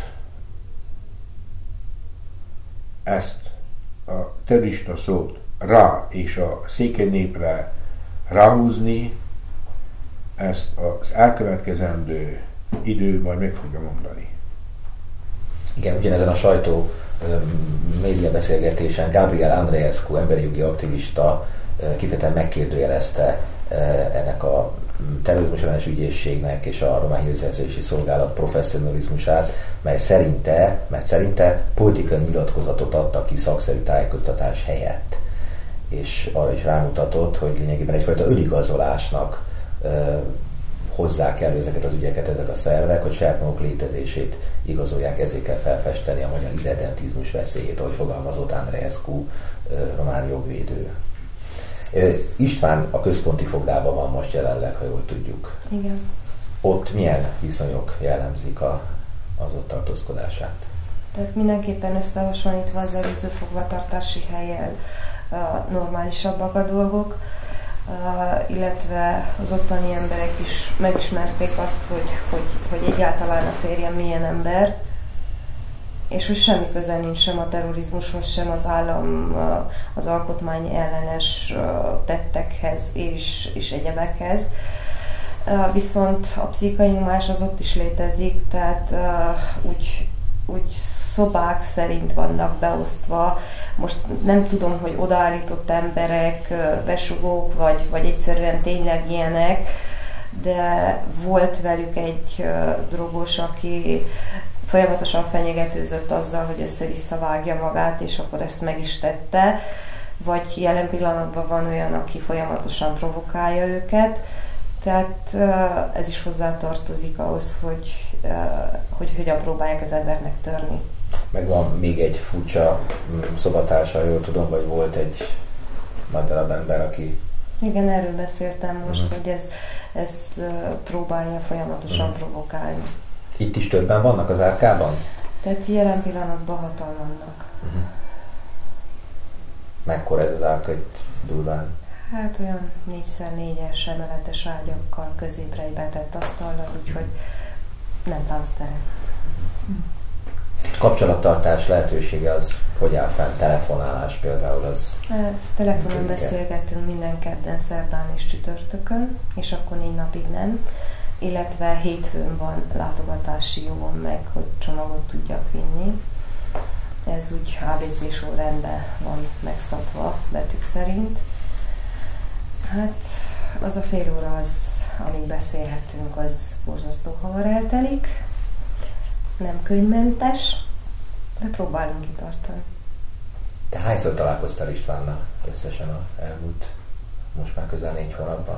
ezt a terrorista szót rá és a székely népre ráhúzni, ezt az elkövetkezendő idő majd meg fogja mondani. Igen, ugyanezen a sajtó média beszélgetésen Gabriel Andreescu, emberi jogi aktivista kifejezetten megkérdőjelezte ennek a terrorizmus ellenes ügyészségnek és a román hírszerzési szolgálat professzionalizmusát, mert szerinte, mert szerinte politikai nyilatkozatot adtak ki szakszerű tájékoztatás helyett. És arra is rámutatott, hogy lényegében egyfajta önigazolásnak hozzák elő ezeket az ügyeket ezek a szervek, hogy saját maguk létezését igazolják, ezért kell felfesteni a magyar irredentizmus veszélyét, ahogy fogalmazott Andreescu, román jogvédő. István a központi fogdában van most jelenleg, ha jól tudjuk. Igen. Ott milyen viszonyok jellemzik a, az ott tartózkodását? Tehát mindenképpen összehasonlítva az előző fogvatartási hellyel normálisabbak a dolgok, illetve az ottani emberek is megismerték azt, hogy, hogy, hogy egyáltalán a férjem milyen ember, és hogy semmi köze nincs sem a terrorizmushoz, sem az állam, az alkotmány ellenes tettekhez és, és egyebekhez. Viszont a pszichai nyomás az ott is létezik, tehát úgy, úgy szobák szerint vannak beosztva. Most nem tudom, hogy odaállított emberek, besugók, vagy, vagy egyszerűen tényleg ilyenek, de volt velük egy drogos, aki folyamatosan fenyegetőzött azzal, hogy össze-vissza vágja magát, és akkor ezt meg is tette. Vagy jelen pillanatban van olyan, aki folyamatosan provokálja őket. Tehát ez is hozzátartozik ahhoz, hogy, hogy hogyan próbálják az embernek törni. Meg van még egy furcsa szobatársa, jól tudom, vagy volt egy nagy darab ember, aki... Igen, erről beszéltem most, uh-huh. hogy ez, ez próbálja folyamatosan uh-huh. provokálni. Itt is többen vannak az árkában? Tehát jelen pillanatban hatan vannak. Uh-huh. Mekkora ez az árka itt durván? Hát olyan négyszer négyes emeletes ágyakkal, középre egy betett asztallal, úgyhogy nem táncterem. Kapcsolattartás lehetősége az hogy áll fenn? Telefonálás például az? Telefonon beszélgetünk minden kedden, szerdán és csütörtökön, és akkor négy napig nem. Illetve hétfőn van látogatási jogom meg, hogy csomagot tudjak vinni. Ez úgy á bé cé sorrendben van megszabva betűk szerint. Hát az a fél óra, az, amíg beszélhetünk, az borzasztó hamar eltelik. Nem könyvmentes, de próbálunk kitartani. Te hányszor találkoztál Istvánnal összesen az elmúlt, most már közel négy hónapban?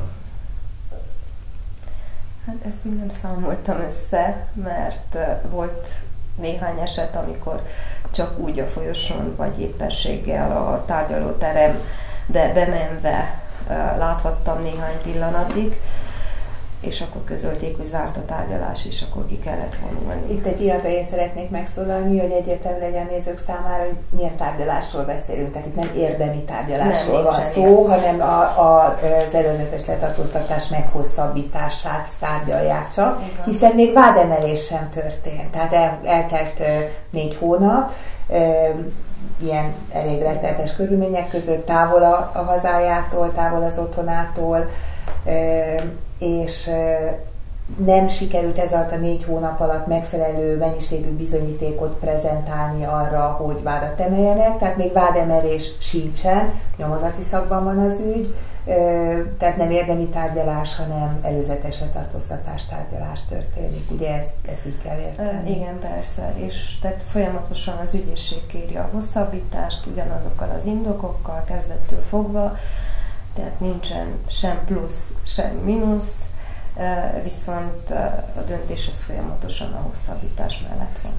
Hát ezt még nem számoltam össze, mert volt néhány eset, amikor csak úgy a folyosón, vagy éppenséggel a tárgyalóterembe bemenve láthattam néhány pillanatig, és akkor közölték, hogy zárt a tárgyalás, és akkor ki kellett vonulni. Itt egy pillanatra én szeretnék megszólalni, hogy egyértelmű legyen a nézők számára, hogy milyen tárgyalásról beszélünk. Tehát itt nem érdemi tárgyalásról nem, van szó, hanem a, a, az előzetes letartóztatás meghosszabbítását tárgyalják csak, igen. Hiszen még vádemelés sem történt. Tehát el, eltelt négy hónap, ilyen elég rettenetes körülmények között, távol a, a hazájától, távol az otthonától, és nem sikerült ez alatt a négy hónap alatt megfelelő mennyiségű bizonyítékot prezentálni arra, hogy vádat emeljenek, tehát még vádemelés sincsen, nyomozati szakban van az ügy, tehát nem érdemi tárgyalás, hanem előzetes letartóztatás tárgyalás történik. Ugye ezt, ezt így kell érteni? Igen, persze, és tehát folyamatosan az ügyészség kéri a hosszabbítást, ugyanazokkal az indokokkal, kezdettől fogva, tehát nincsen sem plusz, sem mínusz, viszont a döntés az folyamatosan a hosszabbítás mellett van.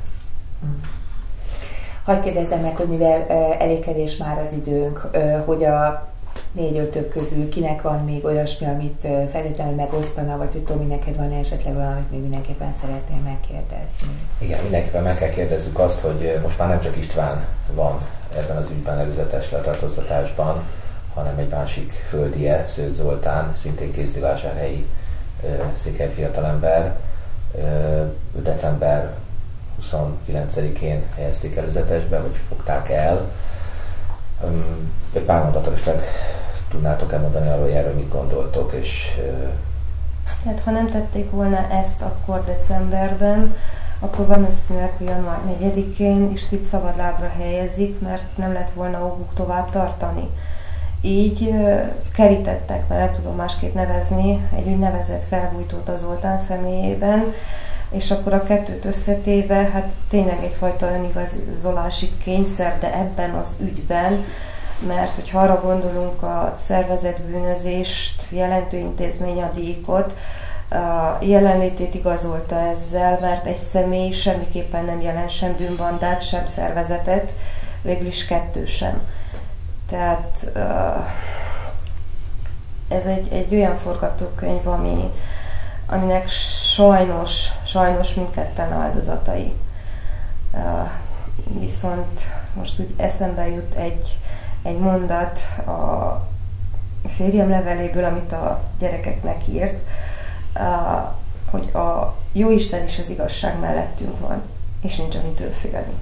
Hadd kérdezzem meg, hogy mivel elég kevés már az időnk, hogy a négy-ötök közül kinek van még olyasmi, amit feltétlenül megosztana, vagy hogy Tomi, neked van esetleg valamit még mindenképpen szeretnél megkérdezni? Igen, mindenképpen meg kell kérdezzük azt, hogy most már nem csak István van ebben az ügyben előzetes letartóztatásban, hanem egy másik földie, Szőcs Zoltán, szintén kézdivásárhelyi székely fiatalember. december huszonkilencedikén helyezték előzetesbe, vagy fogták el. Egy pár mondatot is meg tudnátok elmondani arról, hogy erről mit gondoltok, és... Hát, ha nem tették volna ezt akkor decemberben, akkor valószínűleg, hogy január negyedikén Istit szabadlábra helyezik, mert nem lett volna okuk tovább tartani. Így uh, kerítettek, mert nem tudom másképp nevezni, egy úgynevezett felbújtót az Zoltán személyében, és akkor a kettőt összetéve, hát tényleg egyfajta önigazolási kényszer, de ebben az ügyben mert hogyha arra gondolunk, a szervezett bűnözést jelentő intézmény a díjkot, a jelenlétét igazolta ezzel, mert egy személy semmiképpen nem jelent sem bűnbandát, sem szervezetet, végül is kettő sem. Tehát ez egy, egy olyan forgatókönyv, ami, aminek sajnos, sajnos mindketten áldozatai. Viszont most úgy eszembe jut egy, egy mondat a férjem leveléből, amit a gyerekeknek írt, hogy a Jóisten és az igazság mellettünk van, és nincs amitől félni.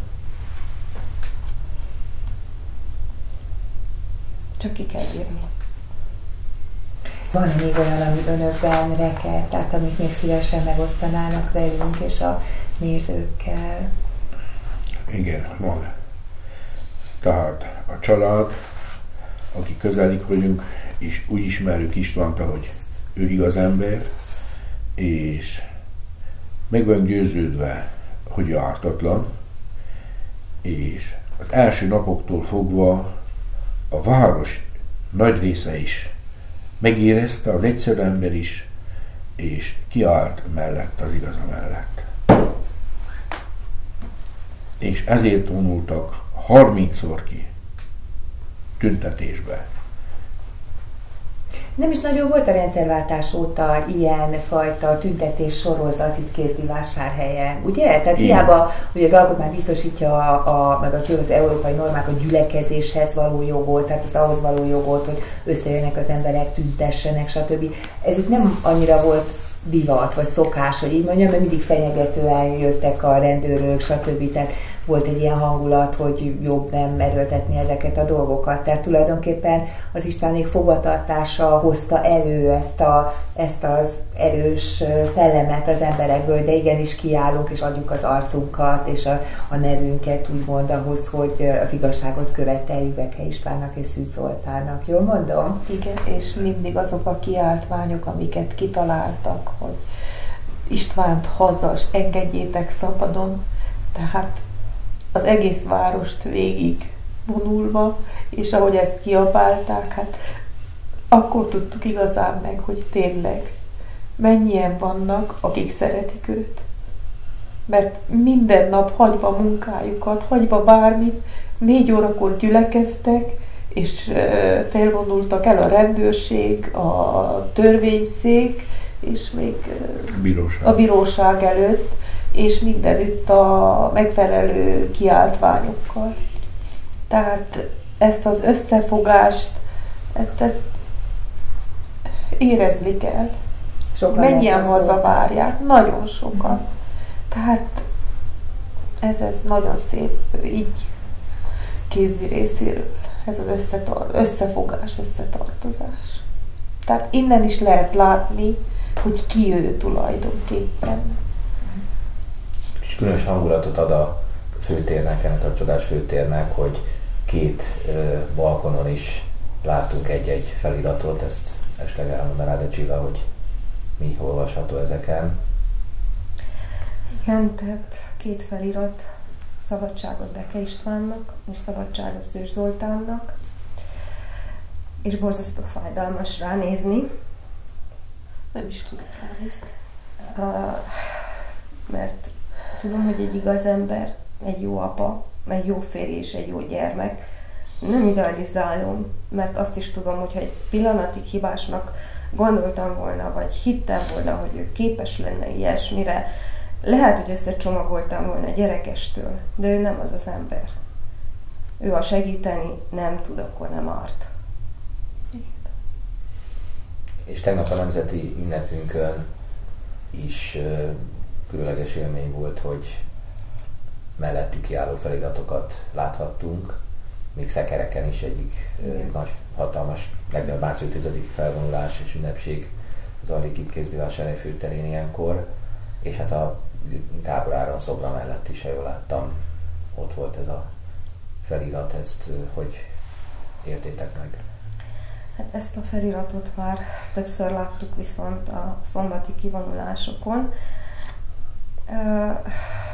Csak ki kell írni. Van még olyan, ami önökben rekedt, tehát amit még szívesen megosztanának velünk és a nézőkkel? Igen, van. Tehát a család, aki közelik vagyunk, és úgy ismerjük Istvánt, ahogy ő igaz ember, és meg van győződve, hogy ő ártatlan, és az első napoktól fogva a város nagy része is megérezte, az egyszerű ember is, és kiállt mellett, az igaza mellett. És ezért vonultak harmincszor ki tüntetésbe. Nem is nagyon volt a rendszerváltás óta ilyen fajta tüntetés sorozat itt Kézdivásárhelyen, ugye? Tehát hiába, hogy az alkotmány biztosítja a, a, meg a, az európai normák a gyülekezéshez való jogot, tehát az ahhoz való jogot, hogy összejönnek az emberek, tüntessenek, stb. Ez itt nem annyira volt divat, vagy szokás, hogy így mondjam, mert mindig fenyegetően jöttek a rendőrök, stb. Tehát volt egy ilyen hangulat, hogy jobb nem erőltetni ezeket a dolgokat. Tehát tulajdonképpen az Istvánék fogvatartása hozta elő ezt, a, ezt az erős szellemet az emberekből, de igenis kiállunk és adjuk az arcunkat és a, a nevünket úgymond ahhoz, hogy az igazságot követeljük Beke Istvánnak és Szűz Zoltánnak. Jól mondom? Igen, és mindig azok a kiáltványok, amiket kitaláltak, hogy Istvánt haza, engedjétek szabadon, tehát az egész várost végig vonulva, és ahogy ezt kiabálták, hát akkor tudtuk igazán meg, hogy tényleg mennyien vannak, akik szeretik őt. Mert minden nap hagyva munkájukat, hagyva bármit, négy órakor gyülekeztek, és felvonultak el a rendőrség, a törvényszék, és még bíróság. a bíróság előtt, és mindenütt a megfelelő kiáltványokkal. Tehát ezt az összefogást, ezt, ezt érezni kell. Sokan mennyien hazavárják, nagyon sokan. Mm. Tehát ez, ez nagyon szép, így Kézdi részéről, ez az összetar- összefogás, összetartozás. Tehát innen is lehet látni, hogy ki ő tulajdonképpen. És különös hangulatot ad a főtérnek, ennek a csodás főtérnek, hogy két ö, balkonon is látunk egy-egy feliratot, ezt esetleg elmondanád, de Csilla, hogy mi olvasható ezeken. Igen, tehát két felirat, szabadságot Beke Istvánnak, és szabadságot Szűz Zoltánnak, és borzasztó fájdalmas ránézni. Nem is tudok ránézni. Uh, mert tudom, hogy egy igaz ember, egy jó apa, egy jó férj és egy jó gyermek. Nem idealizálom, mert azt is tudom, hogyha egy pillanatig hibásnak gondoltam volna, vagy hittem volna, hogy ő képes lenne ilyesmire, lehet, hogy összecsomagoltam volna gyerekestől, de ő nem az az ember. Ő, ha segíteni nem tud, akkor nem árt. És tegnap a nemzeti ünnepünkön is uh, különleges élmény volt, hogy mellettük kiálló feliratokat láthattunk, még szekereken is egyik uh, nagy, hatalmas, legnagyobb március tizediki felvonulás és ünnepség zajlik itt Kézdivásárhely főterén ilyenkor, és hát a Gábor Áron szobra mellett is, ha jól láttam, ott volt ez a felirat, ezt uh, hogy értétek meg? Hát ezt a feliratot már többször láttuk viszont a szombati kivonulásokon.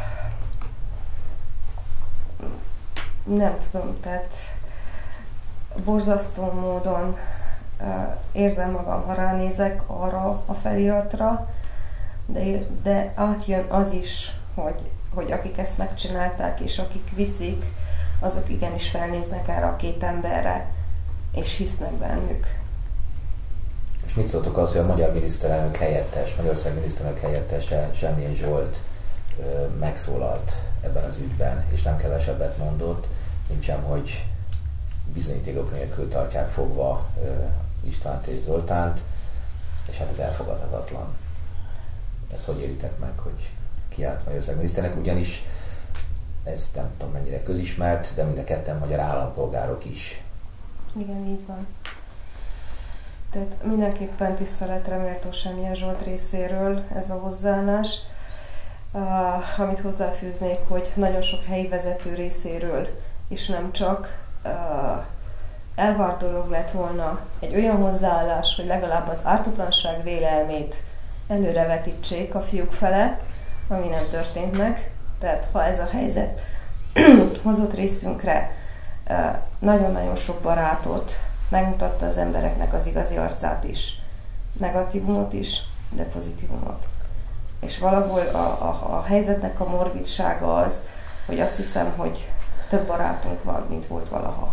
Nem tudom, tehát borzasztó módon érzem magam, ha ránézek arra a feliratra, de, de átjön az is, hogy, hogy akik ezt megcsinálták, és akik viszik, azok igenis felnéznek erre a két emberre, és hisznek bennük. És mit szóltok az, hogy a magyar miniszterelnök helyettes, Magyarország miniszterelnök helyettese, Semjén Zsolt megszólalt ebben az ügyben, és nem kevesebbet mondott, mintsem, hogy bizonyítékok nélkül tartják fogva Istvánt és Zoltánt, és hát ez elfogadhatatlan. Ezt hogy éritek meg, hogy kiállt Magyarország miniszterelnök, ugyanis ez nem tudom mennyire közismert, de mind a ketten magyar állampolgárok is. Igen, így van. Tehát mindenképpen tiszteletre méltó Semjén Zsolt részéről ez a hozzáállás. Uh, amit hozzáfűznék, hogy nagyon sok helyi vezető részéről, és nem csak uh, elvárt dolog lett volna egy olyan hozzáállás, hogy legalább az ártatlanság vélelmét előrevetítsék a fiúk fele, ami nem történt meg. Tehát ha ez a helyzet hozott részünkre uh, nagyon-nagyon sok barátot, megmutatta az embereknek az igazi arcát is, negatívumot is, de pozitívumot. És valahol a, a, a helyzetnek a morbidsága az, hogy azt hiszem, hogy több barátunk van, mint volt valaha.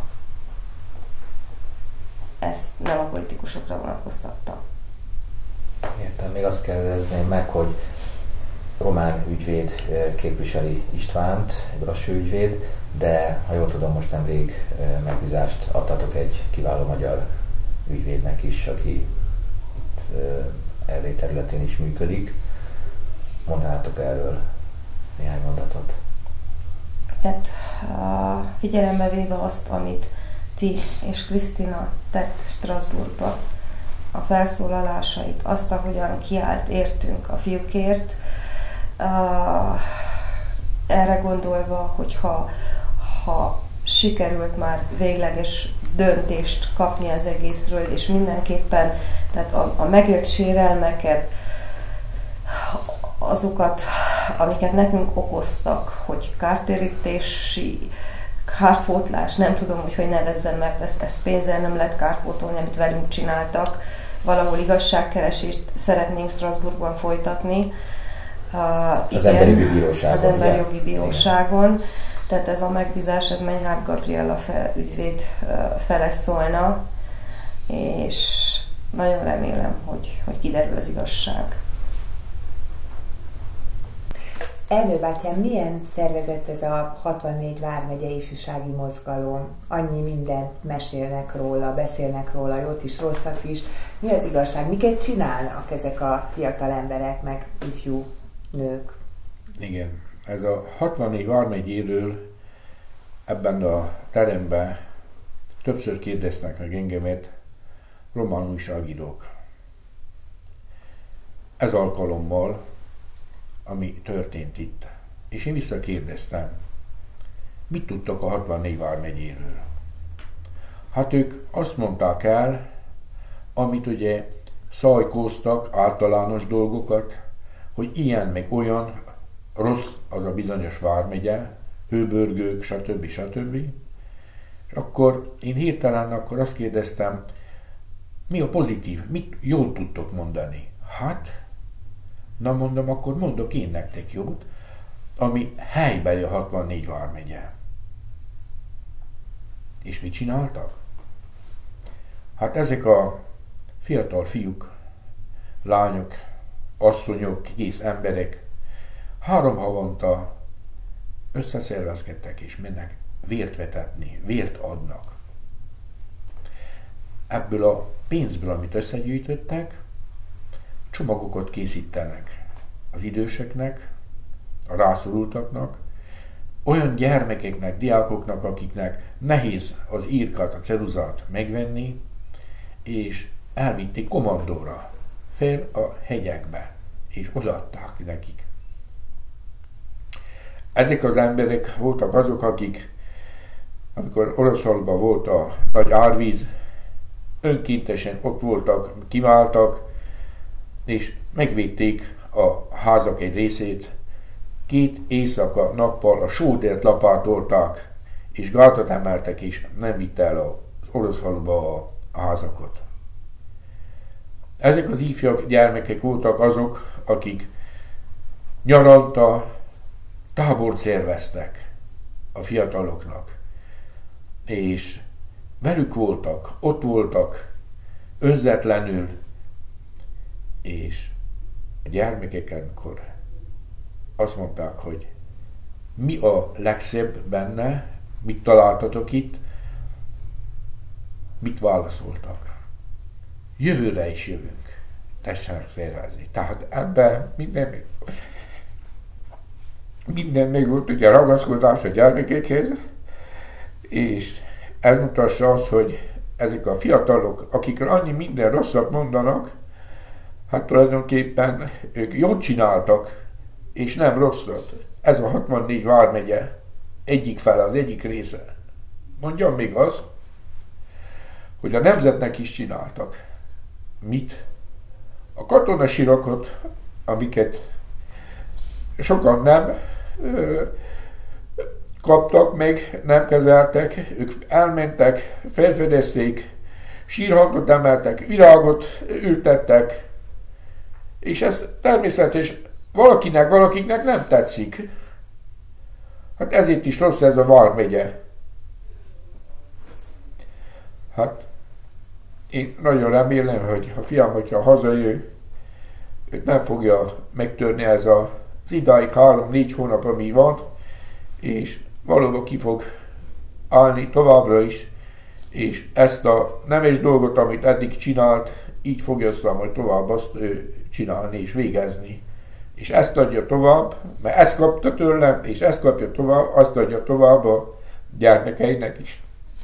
Ezt nem a politikusokra vonatkoztatta. Értem, még azt kérdezném meg, hogy román ügyvéd képviseli Istvánt, egy brassó ügyvéd, de ha jól tudom, most nemrég megbízást adtatok egy kiváló magyar ügyvédnek is, aki itt Erdély területén is működik. Mondanátok erről néhány mondatot? Tehát figyelembe véve azt, amit ti és Krisztina tett Strasbourgba, a felszólalásait, azt, ahogyan kiállt értünk a fiúkért, erre gondolva, hogyha ha sikerült már végleges döntést kapni az egészről, és mindenképpen tehát a, a megélt sérelmeket, azokat, amiket nekünk okoztak, hogy kártérítési, kárpótlás, nem tudom, hogy hogy nevezzem, mert ezt, ezt pénzzel nem lehet kárpótolni, amit velünk csináltak. Valahol igazságkeresést szeretnénk Strasbourgban folytatni. Uh, az igen, emberjogi bíróságon. Az emberjogi bíróságon. Tehát ez a megbízás, ez Menyhárd Gabriella fel, ügyvéd uh, fele szólna, és nagyon remélem, hogy, hogy kiderül az igazság. Ernő bátyám, milyen szervezet ez a hatvannégy vármegye ifjúsági mozgalom? Annyi mindent mesélnek róla, beszélnek róla, jót is, rosszat is. Mi az igazság? Miket csinálnak ezek a fiatal emberek, meg ifjú nők? Igen, ez a hatvannégy vármegyéről ebben a teremben többször kérdeznek meg engemet román újságírók. Ez alkalommal, ami történt itt. És én visszakérdeztem, mit tudtak a hatvannégy vármegyéről? Hát ők azt mondták el, amit ugye szajkóztak, általános dolgokat, hogy ilyen meg olyan, rossz az a bizonyos vármegye, hőbörgők, stb. stb. És akkor én hirtelen akkor azt kérdeztem, mi a pozitív, mit jól tudtok mondani? Hát, na mondom, akkor mondok én nektek jót, ami helybeli a hatvannégy vármegye. És mit csináltak? Hát ezek a fiatal fiúk, lányok, asszonyok, kész emberek három havonta összeszervezkedtek és mennek vért vetetni, vért adnak. Ebből a pénzből, amit összegyűjtöttek, csomagokat készítenek az időseknek, a rászorultaknak, olyan gyermekeknek, diákoknak, akiknek nehéz az írkát, a ceruzát megvenni, és elvitték kommandóra, fel a hegyekbe, és odaadták nekik. Ezek az emberek voltak azok, akik, amikor Oroszországban volt a nagy árvíz, önkéntesen ott voltak, kiváltak, és megvédték a házak egy részét. Két éjszaka nappal a sódert lapátolták, és gátat emeltek, és nem vitte el az orosz faluba a házakat. Ezek az ifjabb gyermekek voltak azok, akik nyaranta tábort szerveztek a fiataloknak, és velük voltak, ott voltak önzetlenül, és a gyermekek, amikor azt mondták, hogy mi a legszebb benne, mit találtatok itt, mit válaszoltak? Jövőre is jövünk. Tessenek szervezni. Tehát ebben minden még, minden még volt ugye ragaszkodás a gyermekekhez, és ez mutassa azt, hogy ezek a fiatalok, akikre annyi minden rosszat mondanak, hát tulajdonképpen ők jól csináltak, és nem rosszat. Ez a hatvannégy vármegye egyik fele, az egyik része. Mondjam még azt, hogy a nemzetnek is csináltak. Mit? A katonasirakat, amiket sokan nem ö, kaptak meg, nem kezeltek, ők elmentek, felfedezték, sírhangot emeltek, virágot ültettek, és ez természetes, valakinek, valakinek nem tetszik. Hát ezért is rossz ez a vármegye. Hát én nagyon remélem, hogy a fiam, hogyha hazajöjj, őt nem fogja megtörni ez az idáig három-négy hónap, ami van, és valóban ki fog állni továbbra is, és ezt a nemes dolgot, amit eddig csinált, így fogja aztán majd tovább azt ő csinálni és végezni. És ezt adja tovább, mert ezt kapta tőlem, és ezt kapja tovább, azt adja tovább a gyermekeinek is.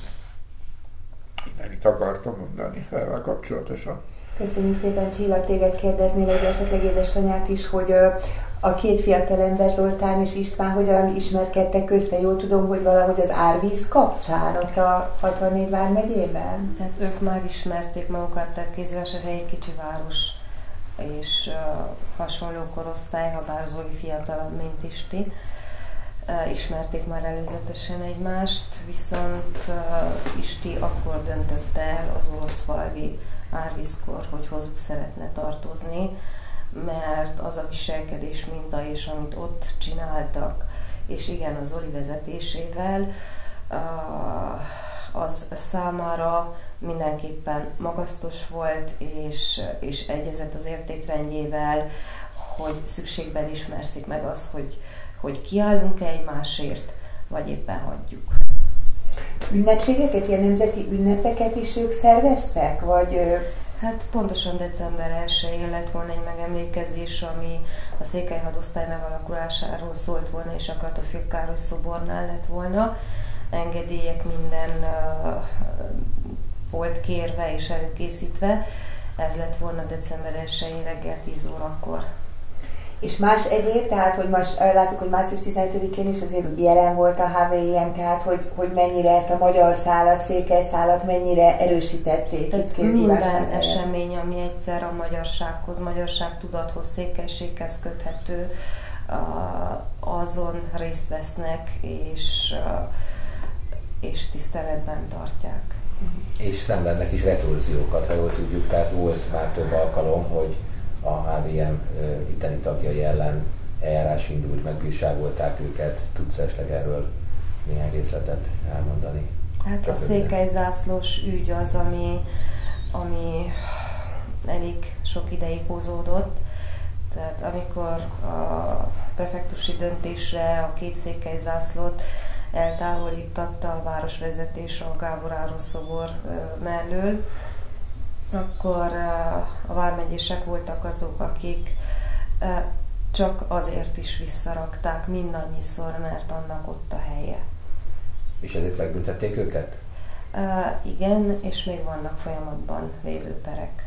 Én itt akartam mondani ezzel kapcsolatosan. Köszönjük szépen, Csilla, téged kérdezni, vagy esetleg édesanyát is, hogy a két fiatalember, Zoltán és István, hogyan ismerkedtek össze. Jól tudom, hogy valahogy az árvíz kapcsán ott a hatvannégy vármegyében? Tehát ők már ismerték magukat, tehát Kézveres ez egy kicsi város, és uh, hasonló korosztály, ha bár Zoli fiatalabb, mint Isti. Uh, ismerték már előzetesen egymást, viszont uh, Isti akkor döntött el az oroszfalvi árvízkor, hogy hozzuk szeretne tartozni, mert az a viselkedés minta és amit ott csináltak, és igen, az Zoli vezetésével, az számára mindenképpen magasztos volt, és, és egyezett az értékrendjével, hogy szükségben ismerszik meg azt, hogy, hogy kiállunk-e egymásért, vagy éppen hagyjuk. Ünnepségeket, ilyen nemzeti ünnepeket is ők szerveztek? Vagy... Hát pontosan december elsején lett volna egy megemlékezés, ami a székely hadosztály megalakulásáról szólt volna, és a Kratafil Károly szobornál lett volna. Engedélyek minden uh, volt kérve és előkészítve. Ez lett volna december elsején reggel tíz órakor. És más egyéb, tehát hogy most látjuk, hogy március tizenötödikén is azért jelen volt a há vé i em, tehát hogy, hogy mennyire ezt a magyar szálat, székely szálat mennyire erősítették itt minden esemény, ami egyszer a magyarsághoz, magyarság tudathoz, székelységhez köthető, azon részt vesznek és, és tiszteletben tartják. És szenvednek is retorziókat, ha jól tudjuk, tehát volt már több alkalom, hogy a há vé i em itteni tagjai ellen eljárás indult, megbírságolták őket. Tudsz esetleg erről néhány részletet elmondani? Hát csak a székely zászlós ügy az, ami, ami elég sok ideig húzódott. Tehát amikor a prefektusi döntésre a két székely zászlót eltávolítatta a városvezetés a Gábor Áron szobor mellől, akkor a vármegyések voltak azok, akik csak azért is visszarakták mindannyiszor, mert annak ott a helye. És ezért megbüntették őket? Igen, és még vannak folyamatban lévő perek.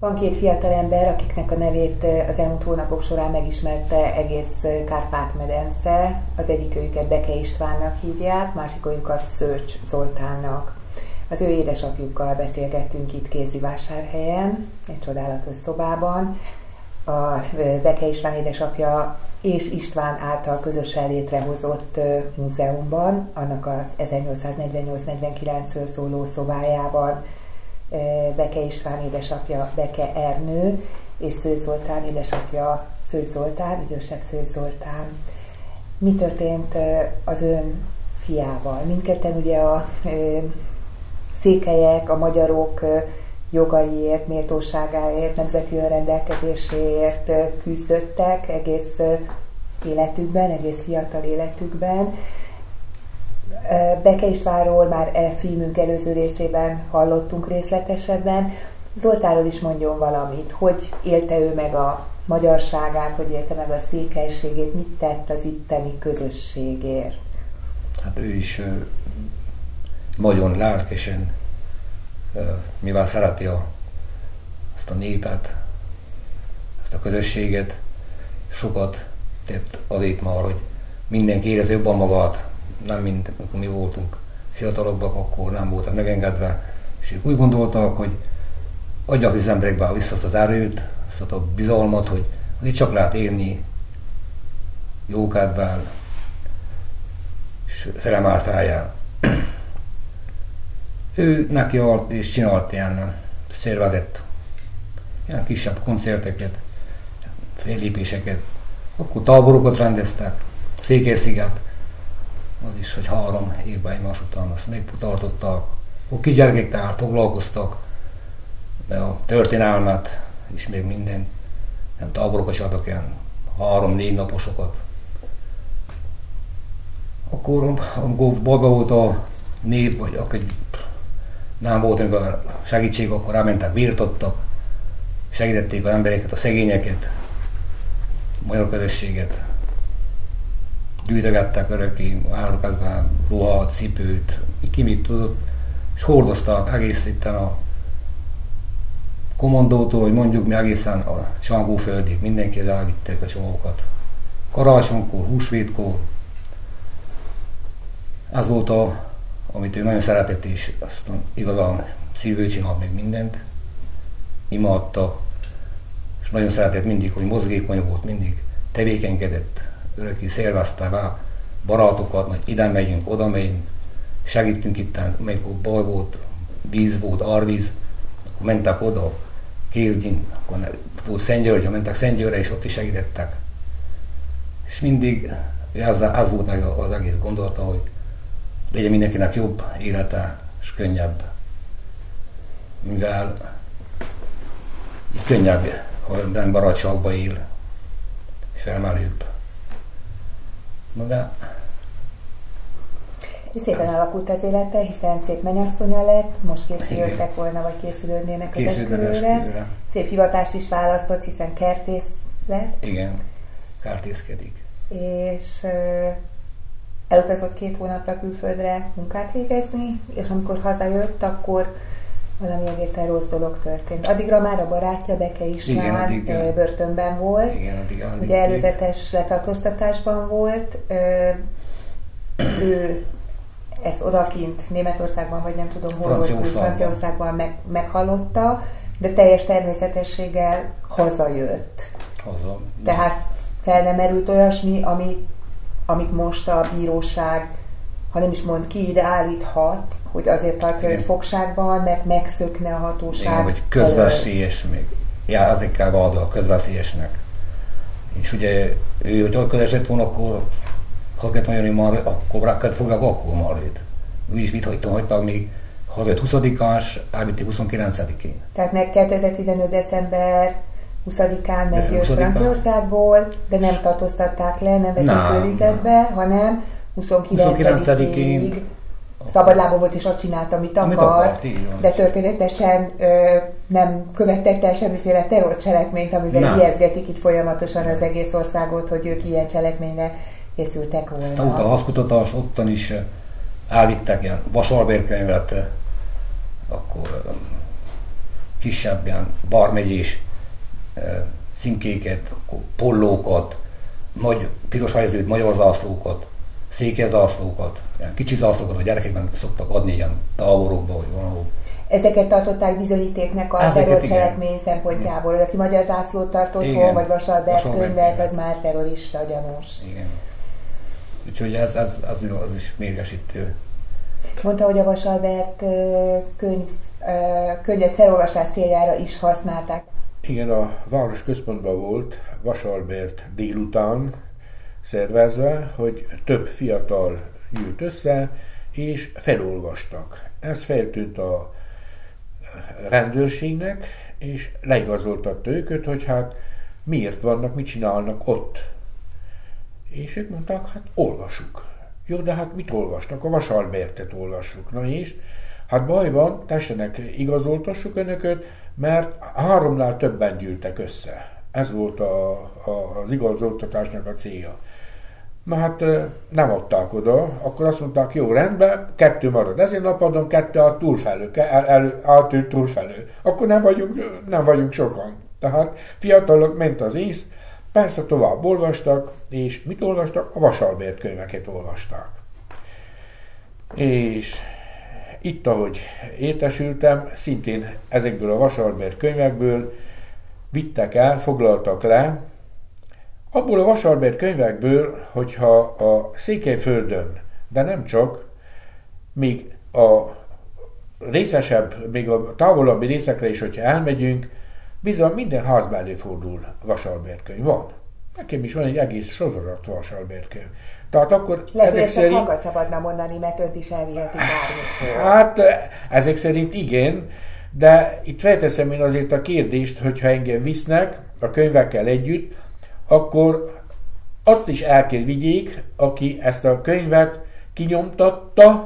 Van két fiatalember, akiknek a nevét az elmúlt hónapok során megismerte egész Kárpát-medence. Az egyik őket Beke Istvánnak hívják, másik őket Szőcs Zoltánnak. Az ő édesapjukkal beszélgettünk itt Kézdivásárhelyen, egy csodálatos szobában. A Beke István édesapja és István által közösen létrehozott múzeumban, annak az ezernyolcszáznegyvennyolc-negyvenkilencről szóló szobájában. Beke István édesapja Beke Ernő, és Szőcs Zoltán édesapja Szőcs Zoltán, idősebb Szőcs Zoltán. Mi történt az ön fiával? Mindketten ugye a székelyek, a magyarok jogaiért, méltóságáért, nemzeti önrendelkezéséért küzdöttek egész életükben, egész fiatal életükben. Beke Istvánról már e filmünk előző részében hallottunk részletesebben. Zoltánról is mondjon valamit, hogy élte ő meg a magyarságát, hogy élte meg a székelységét, mit tett az itteni közösségért? Hát ő is nagyon lelkesen, mivel szereti a, azt a népet, azt a közösséget, sokat tett azért már, hogy mindenki érez jobban magát, nem mint amikor mi voltunk fiatalabbak, akkor nem voltak megengedve, és ők úgy gondoltak, hogy adjak az emberekbe vissza azt az erőt, azt a bizalmat, hogy azért csak lehet élni jókedvel, és felemelt feljel. Ő neki alt és csinált ilyen, szervezett ilyen kisebb koncerteket, fellépéseket, akkor táborokat rendeztek, Székely-sziget, az is, hogy három évben egymás után azt megtartottak, akkor kis gyerekekkel foglalkoztak, de a történelmet és még minden, nem táborokat adok ilyen három-négy naposokat. Akkor, amikor bajba volt a nép, vagy akkor nem volt amikor segítség, akkor elmentek, birtottak, segítették az embereket, a szegényeket, a magyar közösséget. Gyűjtögettek örökké, árukázban ruhat, cipőt, ki mit tudott, és hordoztak egész itten a kommandótól, hogy mondjuk mi egészen a Csangóföldig, mindenkihez elvitték a csomagokat. Karácsonykor, húsvétkor, ez volt a, amit ő nagyon szeretett, és aztán igazán szívből csinált még mindent, imádta, és nagyon szeretett mindig, hogy mozgékony volt, mindig tevékenykedett, örökké szervezte rá barátokat, hogy ide megyünk, oda megyünk, segítünk itten, amikor baj volt, víz volt, árvíz, akkor mentek oda, Kézdin, akkor volt Szentgyörgy, mentek Szentgyörgyre, és ott is segítettek. És mindig ez, ez volt meg az egész gondolata, hogy legyen mindenkinek jobb élete, és könnyebb. Mivel így könnyebb, ha nem barátságba él, és felmelőbb. Na de... Szépen ez... alakult az élete, hiszen szép mennyasszonya lett, most készültek volna, vagy készülődnének az esküvőre. Szép hivatást is választott, hiszen kertész lett. Igen, kertészkedik. És uh, elutazott két hónapra külföldre munkát végezni, és amikor hazajött, akkor valami egészen rossz dolog történt. Addigra már a barátja, Beke István Igen, börtönben volt. Igen, addig ugye előzetes letartóztatásban volt. Ő ezt odakint Németországban, vagy nem tudom hol volt, Franciaországban meg, meghallotta, de teljes természetességgel hazajött. Haza. Tehát fel nem merült olyasmi, ami, amit most a bíróság, ha nem is mond ki, ide állíthat, hogy azért tartja őt fogságban, meg megszökne a hatóság. Igen, vagy közveszélyes még. Ja, azért kell vádolni a közveszélyesnek. És ugye ő, hogy ott közesett volna, akkor ha kellett mondani, hogy már, akkor rá kellett fogják, akkor már őt. Úgy is mit hagytam, hagytak még hazajött huszadikán, és elvitték huszonkilencedikén. Tehát meg kétezer-tizenöt. december huszadikán megjött Franciaországból, de nem tartóztatták le, nem vették őrizetbe, hanem huszonkilencedikéig szabadlábon volt, és azt csinált, amit akart, akart de történetesen ö, nem követtek el semmiféle terrorcselekményt, amivel ijeszgetik itt folyamatosan az egész országot, hogy ők ilyen cselekményre készültek volna. Aztán a házkutatás, ottan is elvittek ilyen vasalbérkönyvet, akkor kisebb ilyen vármegyés címkéket, pollókat, nagy piros fejezőt, magyar zászlókat, székelyzászlókat, ilyen kicsi zászlókat a gyerekekben szoktak adni ilyen táborokba, vagy valahol. Ezeket tartották bizonyítéknek a terrorcselekmény szempontjából, hogy aki magyar zászlót tart otthon, vagy Vasalbert könyvet, az már terrorista gyanús. Igen. Úgyhogy ez, ez, ez, az is mérgesítő. Mondta, hogy a Vasalbert könyv, könyvet felolvasás céljára is használták. Igen, a város központban volt Vasalbert délután szervezve, hogy több fiatal gyűlt össze, és felolvastak. Ez feltűnt a rendőrségnek, és leigazoltatta őket, hogy hát miért vannak, mit csinálnak ott. És ők mondták, hát olvassuk. Jó, de hát mit olvasnak? A Vasalbertet olvassuk. Na és? Hát baj van, tessenek, igazoltassuk önököt, mert háromnál többen gyűltek össze. Ez volt a, a, az igazoltatásnak a célja. Na hát nem adták oda, akkor azt mondták, jó, rendben, kettő marad. Ezért napadon kettő állt túlfelő, el, el, állt túlfelő. Akkor nem vagyunk, nem vagyunk sokan. Tehát fiatalok ment az ész, persze tovább olvastak, és mit olvastak? A Vasalbert könyveket olvasták. És itt, ahogy értesültem, szintén ezekből a Vasalbert könyvekből vittek el, foglaltak le. Abból a Vasalbert könyvekből, hogyha a Székelyföldön, de nem csak, még a részesebb, még a távolabbi részekre is, hogyha elmegyünk, bizony minden házban előfordul Vasalbert könyv. Van. Nekem is van egy egész sorozat Vasalbert könyv. Tehát akkor lehet, ezek szerint... Lehet, szabadna mondani, mert önt is elviheti bármikor. Hát ezek szerint igen, de itt felteszem én azért a kérdést, hogyha engem visznek a könyvekkel együtt, akkor azt is el kell vigyék, aki ezt a könyvet kinyomtatta,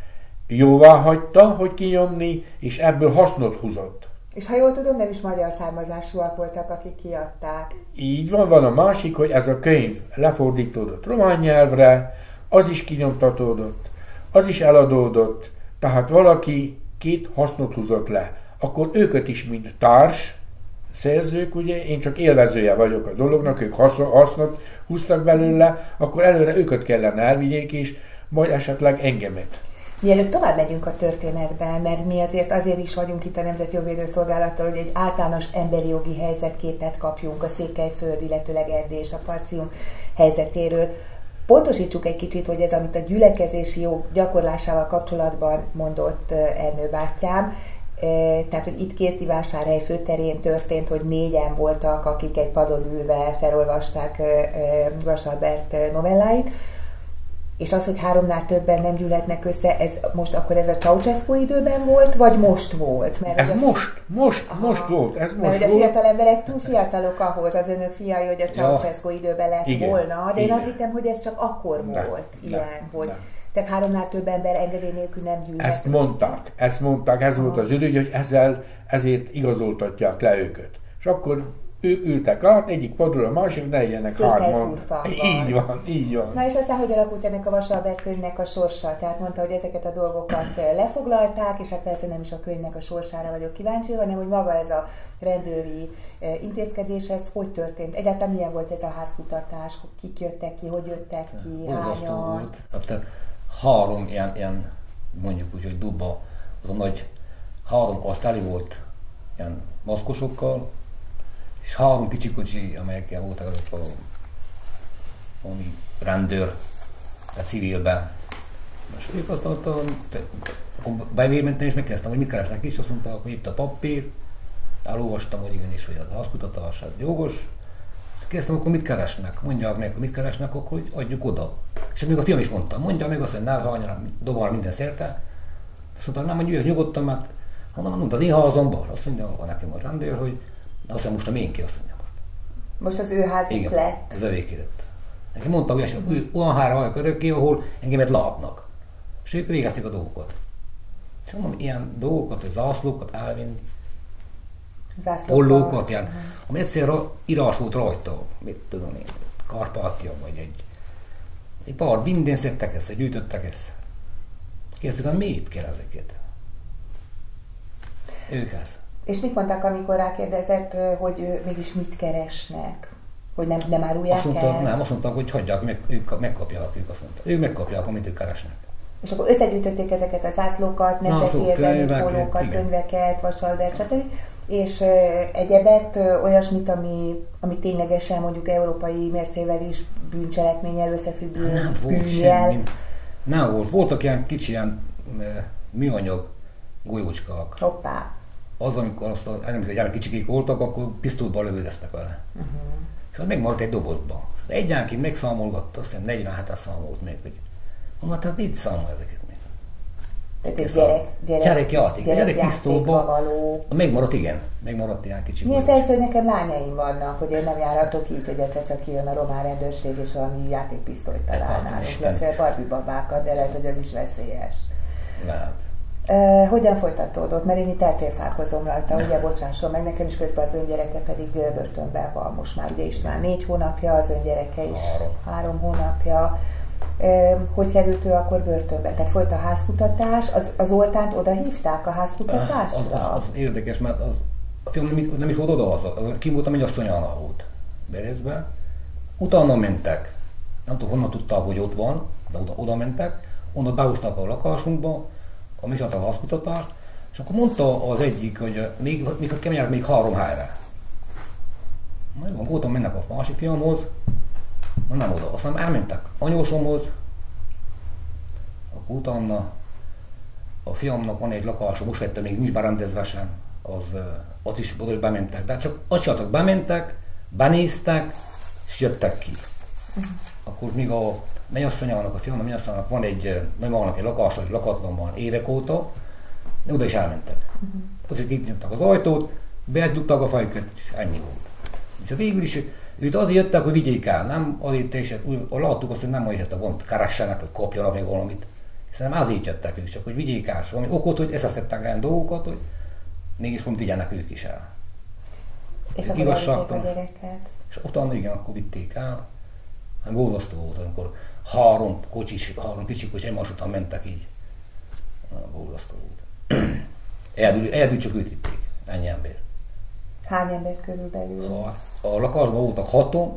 jóvá hagyta, hogy kinyomni, és ebből hasznot húzott. És ha jól tudom, nem is magyar származásúak voltak, akik kiadták. Így van, van a másik, hogy ez a könyv lefordítódott román nyelvre, az is kinyomtatódott, az is eladódott, tehát valaki két hasznot húzott le. Akkor őket is, mint társ szerzők, ugye, én csak élvezője vagyok a dolognak, ők hasznot húztak belőle, akkor előre őket kellene elvigyék, és majd esetleg engemet. Mielőtt tovább megyünk a történetben, mert mi azért azért is vagyunk itt a Nemzeti Jogvédő Szolgálattal, hogy egy általános emberi jogi helyzetképet kapjunk a Székelyföld, illetőleg Erdély és a Parcium helyzetéről. Pontosítsuk egy kicsit, hogy ez, amit a gyülekezési jog gyakorlásával kapcsolatban mondott Ernő bátyám, tehát, hogy itt Kézdivásárhely főterén történt, hogy négyen voltak, akik egy padon ülve felolvasták Vasalbert novelláit, és az, hogy háromnál többen nem gyűlhetnek össze, ez most akkor ez a Ceausescu időben volt, vagy most volt? Mert ez most, most, aha, most volt. Ez most mert volt. a fiatal emberek túl fiatalok ahhoz, az önök fiai, hogy a Ceausescu ja. időben lett igen, volna, de én igen. azt hittem, hogy ez csak akkor ne, volt ne, ilyen, ne, hogy... Ne. Tehát háromnál több ember engedély nélkül nem gyűlhet. Ezt mondták, ezt mondták, ez aha. volt az ürügy, hogy ezzel, ezért igazoltatják le őket. És akkor ők ültek át, egyik padról a másik, ne legyenek hárman. Így van, így van. Na és aztán hogy alakult ennek a Vasalbert könyvnek a sorsa? Tehát mondta, hogy ezeket a dolgokat lefoglalták, és hát persze nem is a könyvnek a sorsára vagyok kíváncsi, hanem hogy maga ez a rendőri intézkedés, ez hogy történt? Egyáltalán milyen volt ez a házkutatás? Kik jöttek ki, hogy jöttek ki, hányan? Volt. Hát, három ilyen, ilyen, mondjuk úgy, hogy dubba, az a nagy három asztali volt ilyen maszkosokkal, és három kicsi kocsi, amelyekkel voltak azok a valami rendőr, a civilben. És ők azt mondta, akkor bevérmentem és megkezdtem, hogy mit keresnek is, azt mondta, hogy itt a papír, elolvastam, hogy igenis, hogy az házkutatás, ez jogos. És kezdtem, akkor mit keresnek? Mondják meg, hogy mit keresnek, akkor hogy adjuk oda. És még a fiam is mondta, mondja meg azt, hogy ne hányra, dobál minden szerte. Azt mondta, nem, hogy jöjjön nyugodtan, mert mondta, az én házamban. Azt mondja nekem a rendőr, hogy azt mondja, most a ménki, azt mondja most. Most az ő házuk igen, lett? az övéké lett. Neki mondta, hogy ő olyan három hajak örökké, ahol engemet látnak. És ők végezték a dolgokat. És mondom, ilyen dolgokat, vagy zászlókat elvinni, pollókat, ilyen, uh-huh. ami egyszerre írás volt rajta, mit tudom én, Karpátia, vagy egy, egy pár minden szedtek ezt, gyűjtöttek ezt. Kérdeztük, hogy miért kell ezeket? Ők ez. És mit mondtak, amikor rákérdezett, hogy mégis mit keresnek? Hogy nem, nem árulják azt mondta, el? Nem, azt mondták, hogy hagyják, meg, ők megkapják, ők azt mondták. Ők megkapják, amit ők keresnek. És akkor összegyűjtötték ezeket a zászlókat, nemzeti érzelmi pólókat, igen. könyveket, vasaldert, stb. És uh, egyebet, uh, olyasmit, ami, ami ténylegesen mondjuk európai mércével is bűncselekménnyel összefüggő Nem volt bűnjel. semmi. Nem volt. Voltak ilyen kicsi ilyen e, műanyag golyócskák. Hoppá. Az, amikor azt a, nem tudom, hogy kicsikik voltak, akkor pisztolyban lövöldeztek vele. Uh-huh. És az megmaradt egy dobozban. Egyenként megszámolgatta, azt hiszem negyvenhetet számolt még, hogy mondom, hát mit számol ezeket még? Tehát egy gyerek, gyerek, gyerekjáték, gyerekjátékba való. Megmaradt, igen. Megmaradt ilyen kicsi. Milyen szerencsé, hogy nekem lányaim vannak, hogy én nem járhatok így, hogy egyszer csak kijön a román rendőrség, és valami játékpisztolyt talál nálunk, illetve Barbie babákat, de lehet, hogy az is veszélyes. Lehet. Uh, hogyan folytatódott? Mert én itt eltérfálkozom rajta, ugye bocsásson meg, nekem is közben az öngyereke pedig börtönben van most már, ugye István négy hónapja, az öngyereke is három, három hónapja. Uh, hogy került ő akkor börtönbe? Tehát folyt a házkutatás, az, az Zoltánt oda hívták a házkutatásra? Az, az, az érdekes, mert az, a film nem, nem is volt oda haza, kim volt a mennyasszonyának volt Berezbe. Utána mentek, nem tudom honnan tudták, hogy ott van, de oda, oda mentek, onnan behozták a lakásunkba, a mi a házkutatást, és akkor mondta az egyik, hogy még, még kemények még három helyre. Na jó, voltam, mennek a másik fiamhoz, na nem oda, aztán elmentek anyósomhoz, akkor utána a fiamnak van egy lakása, most vettem, még nincs berendezve sem, az, az is oda is bementek, de csak azt csináltak, bementek, benéztek, és jöttek ki. Akkor még a mennyasszonyának, a fiamnak, a mennyasszonyának van egy, nem vannak egy lakása, egy lakatlan van évek óta, oda is elmentek. Uh-huh. Ott is kinyitottak az ajtót, bedugták a fejüket, és ennyi volt. És végül is őt azért jöttek, hogy vigyék el, nem azért, és láttuk azt, hogy nem majd jöttek, van keressenek, vagy kapjanak még valamit. Szerintem azért jöttek ők, csak hogy vigyék el, valami okot, hogy eszeztettek olyan dolgokat, hogy mégis valamit vigyenek ők is el. És akkor elvitték a gyereket? És utána igen, akkor vitték el. Hát borzasztó volt, amikor három kocsis, három kicsi kocsis egymás után mentek így. Borzasztó volt. Eldül, eldül csak őt vitték, ennyi ember. Hány ember körülbelül? Ha a lakásban voltak haton,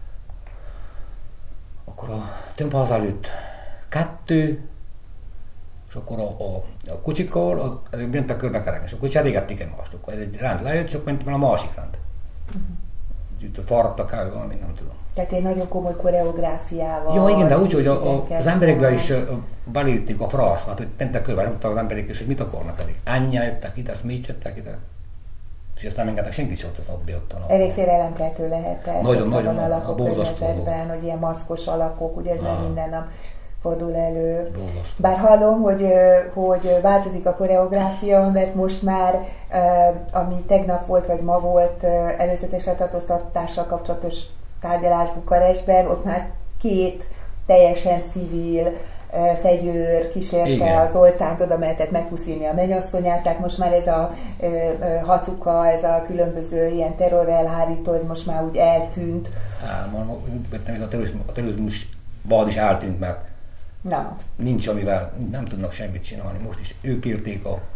akkor a tömbház előtt kettő, és akkor a, a, a kocsikkal mentek körbe kerekni, és akkor cserégették egymást. Akkor ez egy rend lejött, csak ment a másik rend. Uh-huh. Farradtak el valami, nem tudom. Tehát egy nagyon komoly koreográfiával. Jó, igen, de úgy, hogy a, a, az emberekben is belőtték a fraszt, mert hogy mentek körbe, nem tudtak az emberek is, hogy mit akarnak pedig. Annyian jöttek ide, mit jöttek ide. És ezt nem engedtek senki sem ott az ott. Elég félelemkeltő lehetett. Nagyon-nagyon a lakókörnyezetben, hogy ilyen maszkos alakok, ugye ez nem minden nap fordul elő. Bózasztó. Bár hallom, hogy, hogy változik a koreográfia, mert most már, ami tegnap volt, vagy ma volt előzetes letartóztatással kapcsolatos tárgyalás Bukarestben, ott már két teljesen civil fegyőr kísérte igen. az Zoltánt, oda mehetett megpuszilni a mennyasszonyát, tehát most már ez a e, e, hacuka, ez a különböző ilyen terrorelhárító, ez most már úgy eltűnt. Á, ez a terrorizmus, a terrorizmus bad is eltűnt, mert Na. nincs, amivel nem tudnak semmit csinálni. Most is ők írték a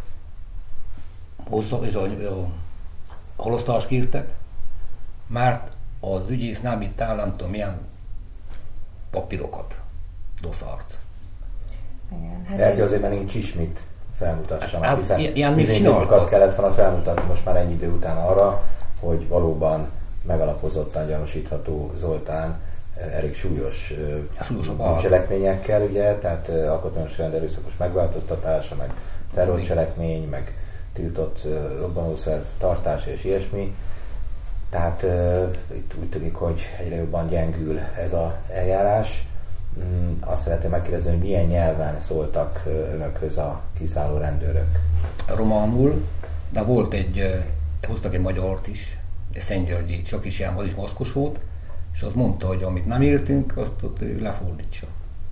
hosszú, ez a, a holosztást kértek, mert az ügyész nem itt áll, nem tudom milyen papírokat, doszárt. Igen, hát lehet, hogy azért, mert nincs is mit felmutassam, hát hiszen ilyen bizonyítékokat kellett volna felmutatni most már ennyi idő után arra, hogy valóban megalapozottan gyanúsítható Zoltán elég súlyos bűncselekményekkel, ugye, tehát alkotmányos rend erőszakos megváltoztatása, meg terrorcselekmény, meg tiltott robbanószer tartása és ilyesmi. Tehát uh, itt úgy tűnik, hogy egyre jobban gyengül ez az eljárás. Mm, azt szeretném megkérdezni, hogy milyen nyelven szóltak uh, önökhöz a kiszálló rendőrök? Románul, de volt egy, uh, hoztak egy magyart is, egy Szentgyörgyi, csak is ilyen, az is maszkos volt, és azt mondta, hogy amit nem értünk, azt ott lefordítsa.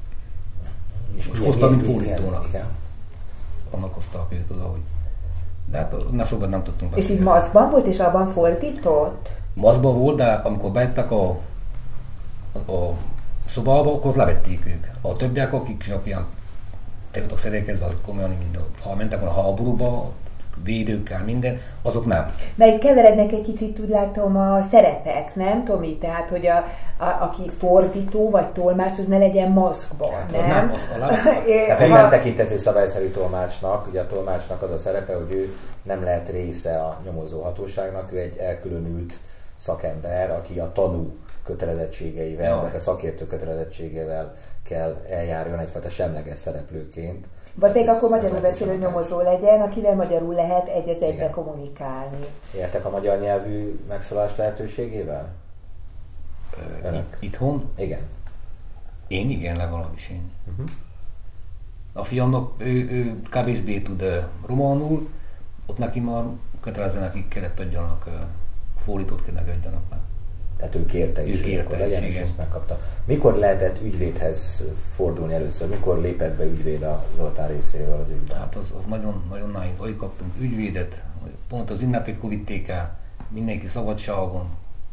És most hozta, mint fordítónak. Annak hozták őt oda, hogy de hát na sokat nem tudtunk beszélni. És így maszkban volt, és abban fordított? Maszkban volt, de amikor bejöttek a, a, a szobába, akkor levették ők. A többiek, akik csak ilyen tudtak szerékezni, komolyan, mint ha mentek volna a háborúba, védőkkel, minden, azok nem. Mert itt keverednek egy kicsit, úgy látom, a szerepek, nem, Tomi? Tehát, hogy a, a, aki fordító vagy tolmács, az ne legyen maszkban, Hát, nem? nem, az alá... Hát ez nem tekintető szabályszerű tolmácsnak, ugye a tolmácsnak az a szerepe, hogy ő nem lehet része a nyomozó hatóságnak, ő egy elkülönült szakember, aki a tanú kötelezettségeivel, ja. vagy a szakértő kötelezettségeivel kell eljárjon egyfajta semleges szereplőként. Vagy pedig akkor magyarul beszélő nyomozó legyen, akivel magyarul lehet egy az egybe kommunikálni. Értek a magyar nyelvű megszólás lehetőségével? Önök? Itthon? Igen. Én igen, legalábbis én. Uh-huh. A fiamnak ő, ő kevésbé tud uh, románul, ott neki már kötelező nekik kellett adjanak, uh, fordítót kellett adjanak meg. Tehát ő kérte is, ő kérte legyen, is, és ezt megkapta. Mikor lehetett ügyvédhez fordulni először? Mikor lépett be ügyvéd a Zoltán részéről az ügyben? Hát az, az nagyon, nagyon nehéz. Ahogy kaptunk ügyvédet, pont az ünnepékkor vitték el, mindenki szabadságon.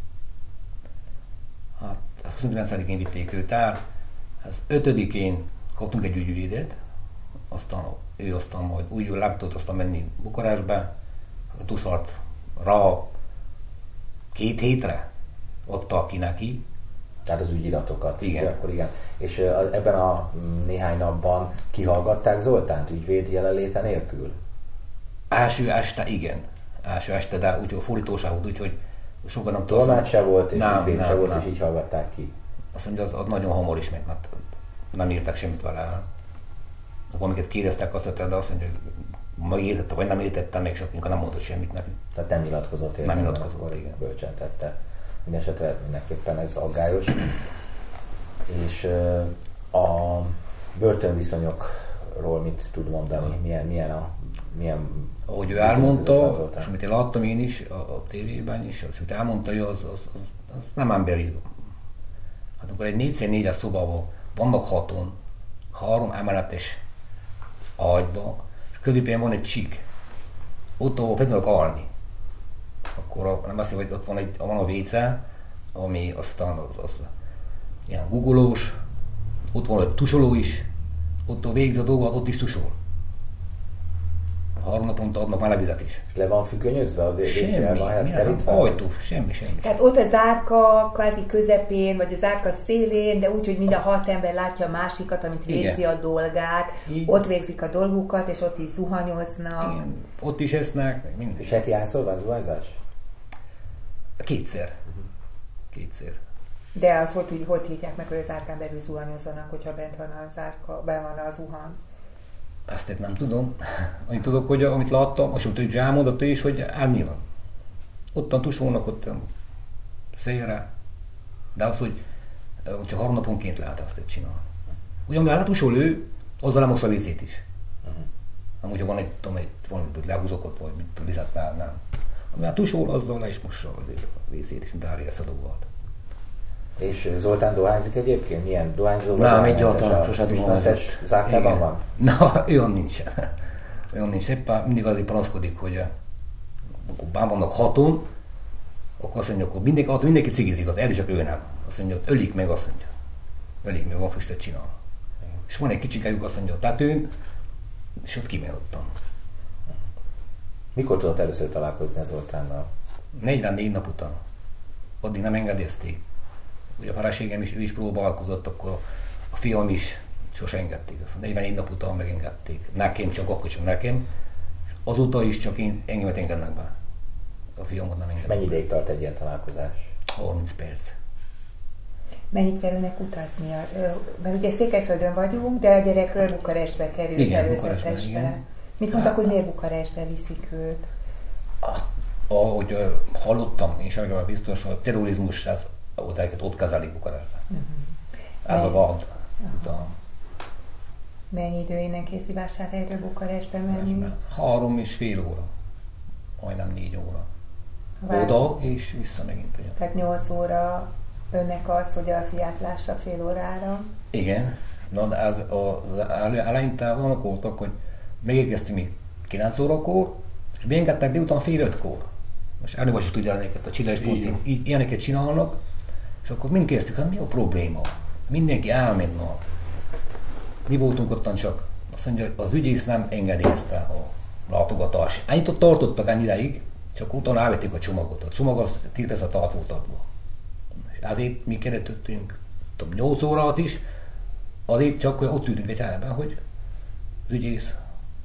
Hát huszonkilencedikén vitték őt el, az ötödikén kaptunk egy ügyvédet, aztán ő aztán majd úgy láptott aztán menni Bukarestbe, tuszalt rá két hétre, adta ki neki. Tehát az ügyiratokat. Igen. Ugye, akkor igen. És ebben a néhány napban kihallgatták Zoltánt ügyvéd jelenléte nélkül? Első este igen. Első este, de úgy a fordítóságot, úgyhogy sokan nem tudom. Tolmács se volt, és nem, ügyvéd nem, se volt, nem. és így hallgatták ki. Azt mondja, az, az nagyon hamar ismét, mert nem írtak semmit vele el. Akkor amiket kérdeztek, azt mondta, de azt mondja, hogy megértette, vagy nem értette, még csak inkább nem mondott semmit nekünk. Tehát nem nyilatkozott érte, nem nyilatkozott, igen. Bölcsen tette. Mindenesetre mindenképpen ez aggályos. És a börtönviszonyokról mit tud mondani? Milyen, milyen a... Milyen ahogy ő elmondta, és amit én láttam én is a, a tévében is, és amit elmondta, hogy az, az, az, az nem emberi. Hát akkor egy négy négyes szobában vannak haton, három emeletes ágyba, és középen van egy csík. Ott, ahol fel tudnak alni. Akkor a, nem beszél, hogy ott van, egy, van a vécé, ami aztán az, az ilyen googolós, ott van egy tusoló is, ott a végzi a dolgot, ott is tusol. Három naponta adnak meleg vizet is. Le van függönyözve a vécével? Semmi, milyen ajtó, semmi, semmi. Tehát ott az árka kvázi közepén, vagy az árka szélén, de úgy, hogy mind a hat ember látja a másikat, amit végzi igen. a dolgát, így. Ott végzik a dolgukat, és ott is zuhanyoznak. Igen. Ott is esznek, minden. És heti hányszor van zuhanyzás? Kétszer. Kétszer. De az hogy, hogy, hogy hívják meg, hogy az árkán belül zuhanyozzanak, hogyha bent van az árka, bent van az zuhany? Ezt én nem tudom. Annyit tudok, hogy amit láttam, most úgy, hogy elmondott ő is, hogy hát mi van. Ottan tusolnak, ott szélre. De az, hogy csak három naponként lehet azt csinálni. Ugyan mivel letusol ő, azzal lemos a vécét is. Uh-huh. Nem, hogyha van egy, tudom, egy valamit lehúzok ott, vagy mit vizet, nem, nem. Amivel tusol, azzal le is mossa a vécét is, mint állja ezt a dolgot. És Zoltán dohányzik egyébként? Milyen dohányzó? Nem, egyáltalán sosem dohányzott. Zárkában van? Na, olyan nincsen. Olyan nincs. Éppen mindig azért panaszkodik, hogy akkor bár vannak haton, akkor azt mondja, akkor mindenki, akkor mindenki cigizik, az el, csak ő nem. Azt mondja, hogy ölik meg, azt mondja. Ölik meg, van füstöt csinál. És van egy kicsikájuk, azt mondja, a tetőn, és ott kimerodtam. Mikor tudott először találkozni a Zoltánnal? negyvennégy nap után. Addig nem engedélyezték. Ugye a feleségem is, ő is próbálkozott, akkor a fiam is sosem engedték. Azt negyvennégy nap után megengedték. Nekem csak, akkor csak nekem. Azóta is csak én, engemet engednek be. A fiamot nem engednek. Mennyi ideig tart egy ilyen találkozás? harminc perc. Mennyit kell önnek utaznia? Mert ugye Székelyföldön vagyunk, de a gyerek Bukarestbe került igen, előzetesbe. Mit mondtak, hogy miért Bukarestbe viszik őt? Ahogy uh, hallottam, és amikor biztos, a terrorizmus, az, ott, ott kezelik Bukarestbe. Uh-huh. Ez Mennyi? A vád. Uh-huh. Mennyi idő innen Kézdivásárhelyről Bukarestbe menni? Három és fél óra. Majdnem négy óra. Vár... Oda és vissza megint. Ugye. Tehát nyolc óra önnek az, hogy a fiát lássa fél órára? Igen. Na, de az, az eleinte olyanok voltak, hogy megérkeztünk még kilenc órakor, és beengedtek délután fél ötkor. Most előbb is tudja ezeket a Csilla Sporting, ilyeneket csinálnak, és akkor mind kezdtük, hát mi a probléma? Mindenki elment ma. Mi voltunk ottan csak, azt mondja, hogy az ügyész nem engedélyezte a látogatás. Ennyit ott tartottak ennyi ideig, csak utána elvették a csomagot. A csomag az tíz percet tart volt adva. És azért mi keretődtünk nyolc órát is, azért csak ott ültünk egy helyben, hogy az ügyész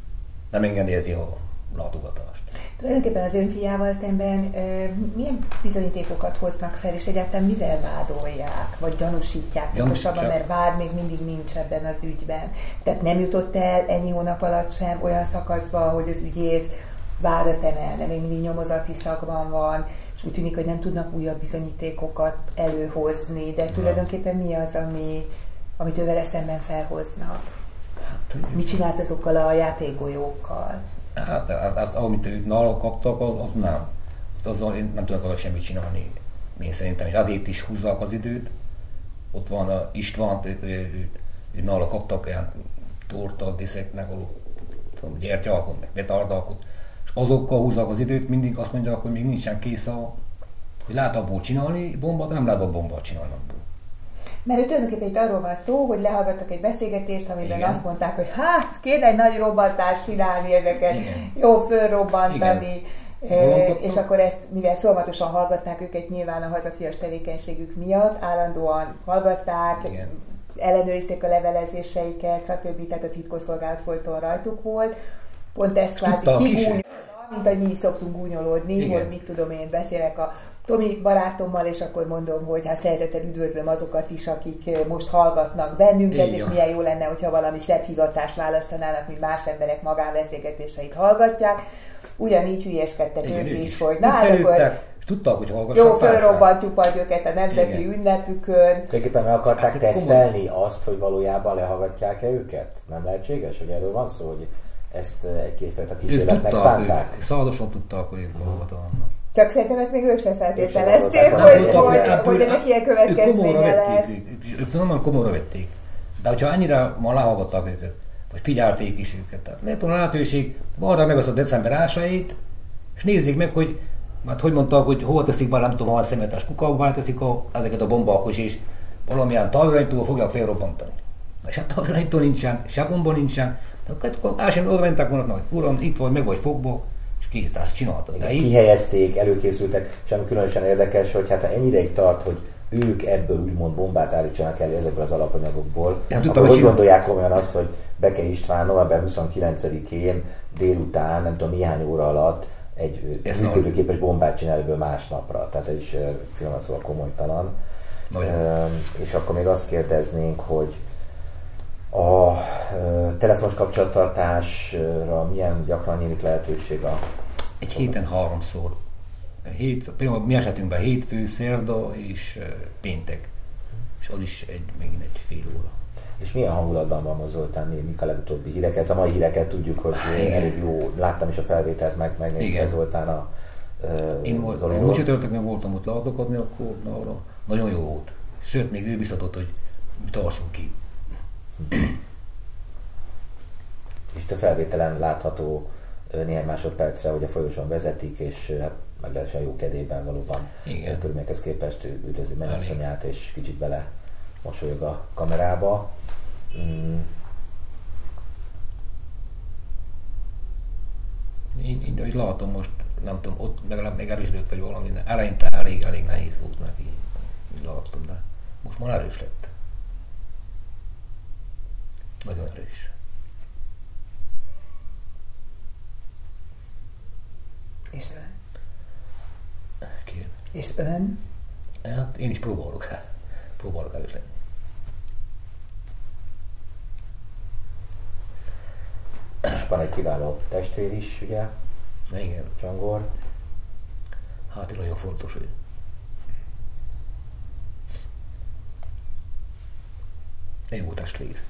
nem engedélyezi a látogatást. Tulajdonképpen az ön fiával szemben ö, milyen bizonyítékokat hoznak fel, és egyáltalán mivel vádolják, vagy gyanúsítják, pontosabban, mert vád még mindig nincs ebben az ügyben. Tehát nem jutott el ennyi hónap alatt sem olyan szakaszba, hogy az ügyész vádat emelne, még mindig nyomozati szakban van, és úgy tűnik, hogy nem tudnak újabb bizonyítékokat előhozni, de tulajdonképpen mi az, ami, amit ő vele szemben felhoznak? Hát, mit csinált azokkal a játékgolyókkal? Hát az, az, amit ők nála kaptak, az, az nem. Azzal én nem tudok semmit csinálni, én szerintem, és azért is húzzák az időt. Ott van a István, ő, ő, ő, ő nála kaptak olyan torta, diszeknek való gyertyákot, meg petardákot, és azokkal húzzák az időt, mindig azt mondják, hogy még nincsen kész a, hogy lehet abból csinálni bombát, nem lehet a bombát csinálni abból. Mert tulajdonképpen itt arról van szó, hogy lehallgattak egy beszélgetést, amiben Igen. azt mondták, hogy hát kéne egy nagy robbantást csinálni ezeket, igen. Jó fölrobbantani, e, és akkor ezt, mivel folyamatosan hallgatták őket nyilván a hazafias tevékenységük miatt, állandóan hallgatták, igen. ellenőrizték a levelezéseiket, stb. Tehát a titkosszolgálat folyton rajtuk volt. Pont ezt kvázi kigúnyolta, mint ahogy mi is szoktunk gúnyolódni, igen. hogy mit tudom én, beszélek a Tomi barátommal, és akkor mondom, hogy hát szeretettel üdvözlöm azokat is, akik most hallgatnak bennünket, igen. és milyen jó lenne, hogyha valami szebb hivatást választanának, mint más emberek magánbeszélgetéseit hallgatják. Ugyanígy hülyeskedtek ők is, hogy na hát akkor tudtak, hogy hallgassák. Jó, fölrobbantjuk majd őket a nemzeti igen. ünnepükön. Tulajdonképpen meg akarták ezt tesztelni komoly... azt, hogy valójában lehallgatják-e őket? Nem lehetséges, hogy erről van szó, hogy ezt egy-kétfajta kísérletnek szánták? Szaladosan tudták, hogy ők hallgatóan. Csak szerintem ezt még ők se feltételezték, hogy, hogy, hogy ennek ilyen következménye lesz. Ők, ők nem komolra vették. De hogyha annyira ma lehallgatták őket, vagy figyelték is őket, tehát lehet volna lehetőség, arra meg az a december ásait, és nézzék meg, hogy hát hogy mondták, hogy hova teszik már nem tudom, hol szemetes kukába teszik a, ezeket a bombákos, és valamilyen távirányítóval fogják felrobbantani. És hát távirányító nincsen, se bomba nincsen, akkor ásén oda mentek volna, hogy uram, itt vagy, meg vagy fogva, és készítás csináltad. De kihelyezték, előkészültek, semmi különösen érdekes, hogy hát ennyi ideig tart, hogy ők ebből úgymond bombát állítsanak elő ezekből az alapanyagokból. Hát, akkor hogy gondolják komolyan azt, hogy Beke István november huszonkilencedikén délután, nem tudom, néhány óra alatt egy működőképes bombát csinál ebből másnapra. Tehát ez is finoman szóval komolytalan. Nagyon. És akkor még azt kérdeznénk, hogy a telefonos kapcsolattartásra milyen gyakran nyílik lehetőség a... Egy héten háromszor. Hét, például mi esetünkben hétfő, szerda és péntek. És az is egy, megint egy fél óra. És milyen hangulatban van most Zoltán, mik a legutóbbi híreket? A mai híreket tudjuk, hogy igen. elég jó, láttam is a felvételt, meg, megnézte Zoltán a uh, Én most csütörtökön voltam ott látogatni, akkor na, nagyon jó volt. Sőt, még ő biztatott, hogy tartsunk ki. Itt a felvételen látható néhány másodpercre, hogy a folyosón vezetik, és hát meglehetősen jó kedélyben valóban körülményekhez képest üdvözli mennyasszonyát, és kicsit bele mosolyog a kamerába. Mm. Én, én ahogy látom most, nem tudom, ott legalább még erősödött vagy valami, eleinte elég, elég nehéz volt neki, így látom, de most már erős lett. Nagyon erős. És ön? Ki? És ön? Hát én is próbálok, próbálok erős lenni. Van egy kiváló testvér is, ugye? Igen. Csongor. Hát nagyon fontos, hogy egy jó testvér.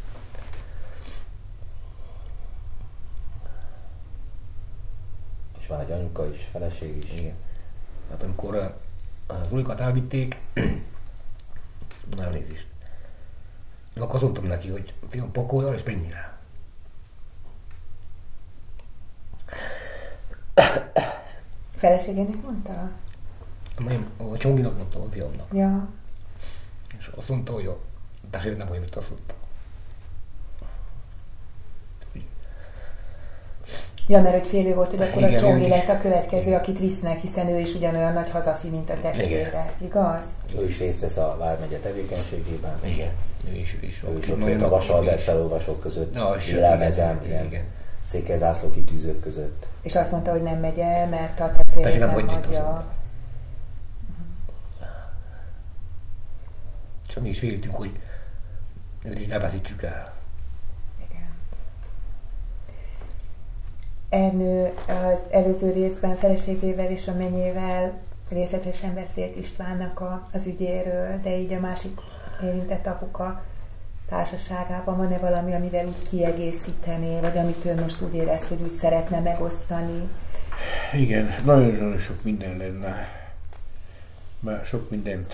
És van egy anyuka is, feleség is. Igen. Hát amikor az Ulikat elvitték, elnézést. Akkor azt mondtam neki, hogy fiam, pakolj és menj rá. Feleségének mondta? A Csonginak mondtam, a fiamnak. Ja. És azt mondta, hogy a testvér nem olyan, mint azt mondta. Ja, mert hogy félő volt, hogy akkor Igen, a Csongi ő lesz is. a következő, akit visznek, hiszen ő is ugyanolyan nagy hazafi, mint a testvére. Igaz? Ő is részt vesz a Vármegye tevékenységében. Igen. Ő is, ő is. Ő is ott volt a Vasalbert felolvasók között, Ja, élelmezem, igen, ilyen igen. székelyzászló kitűzők között. És azt mondta, hogy nem megy el, mert a testvére Tehát nem nem hagyja itt hagyja. Csak mi is féltünk, hogy őt is ne veszítsük el. Igen. Ernő az előző részben feleségével és a menyével részletesen beszélt Istvánnak a, az ügyéről, de így a másik érintett apuka társaságában van-e valami, amivel úgy kiegészítené, vagy amit ő most úgy érez, hogy úgy szeretne megosztani? Igen, nagyon-nagyon sok minden lenne. Már sok mindent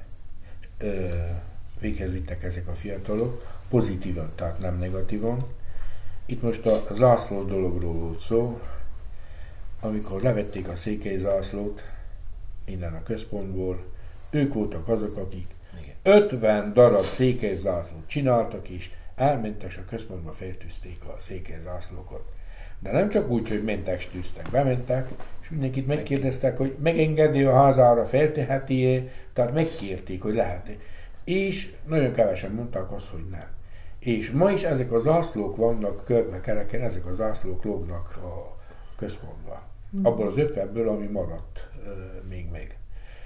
ö, véghez vittek ezek a fiatalok, pozitívan, tehát nem negatívan. Itt most a zászlós dologról volt szó, amikor levették a székely zászlót innen a központból, ők voltak azok, akik ötven darab székely zászlót csináltak, és elmentes a központba feltűzték a székely zászlókat. De nem csak úgy, hogy mentek, tűztek, bementek, és mindenkit megkérdeztek, hogy megengedi a házára, felteheti-e, tehát megkérték, hogy lehet-e. És nagyon kevesen mondták azt, hogy nem. És ma is ezek a zászlók vannak körbe-kereken, ezek a zászlók lógnak a központban. Abból az ötvenből, ami maradt uh, még meg.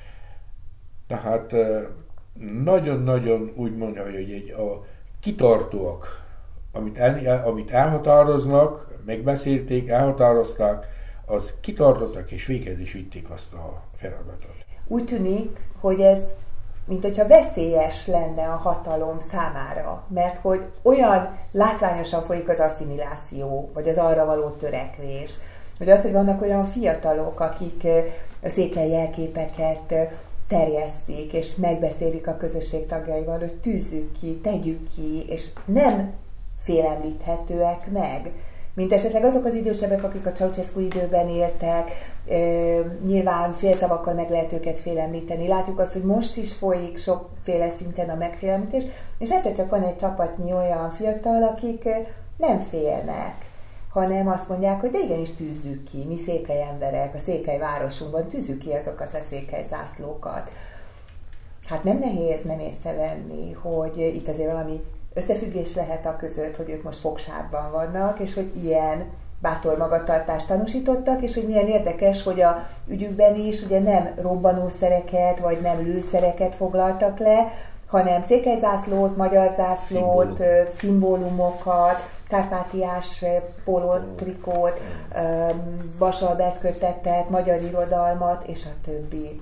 Tehát uh, nagyon-nagyon úgy mondja, hogy egy, a kitartóak, amit, el, amit elhatároznak, megbeszélték, elhatározták, az kitartottak és véghez is vitték azt a feladatot. Úgy tűnik, hogy ez mint hogyha veszélyes lenne a hatalom számára, mert hogy olyan látványosan folyik az asszimiláció, vagy az arra való törekvés, hogy az, hogy vannak olyan fiatalok, akik a székely jelképeket terjesztik, és megbeszélik a közösség tagjaival, hogy tűzzük ki, tegyük ki, és nem félemlíthetőek meg. Mint esetleg azok az idősebbek, akik a Ceausescu időben éltek, e, nyilván félszavakkal meg lehet őket félemlíteni. Látjuk azt, hogy most is folyik sokféle szinten a megfélemlítés, és egyszer csak van egy csapatnyi olyan fiatal, akik nem félnek, hanem azt mondják, hogy de igenis tűzzük ki, mi székely emberek, a székely városunkban tűzzük ki azokat a székely zászlókat. Hát nem nehéz nem észrevenni, hogy itt azért valami összefüggés lehet a között, hogy ők most fogságban vannak, és hogy ilyen bátor magatartást tanúsítottak, és hogy milyen érdekes, hogy a ügyükben is ugye nem robbanószereket, vagy nem lőszereket foglaltak le, hanem székelyzászlót, magyar zászlót, Szimbólum. szimbólumokat, kárpátiás pólótrikót, Vasalbert kötetet, magyar irodalmat, és a többi.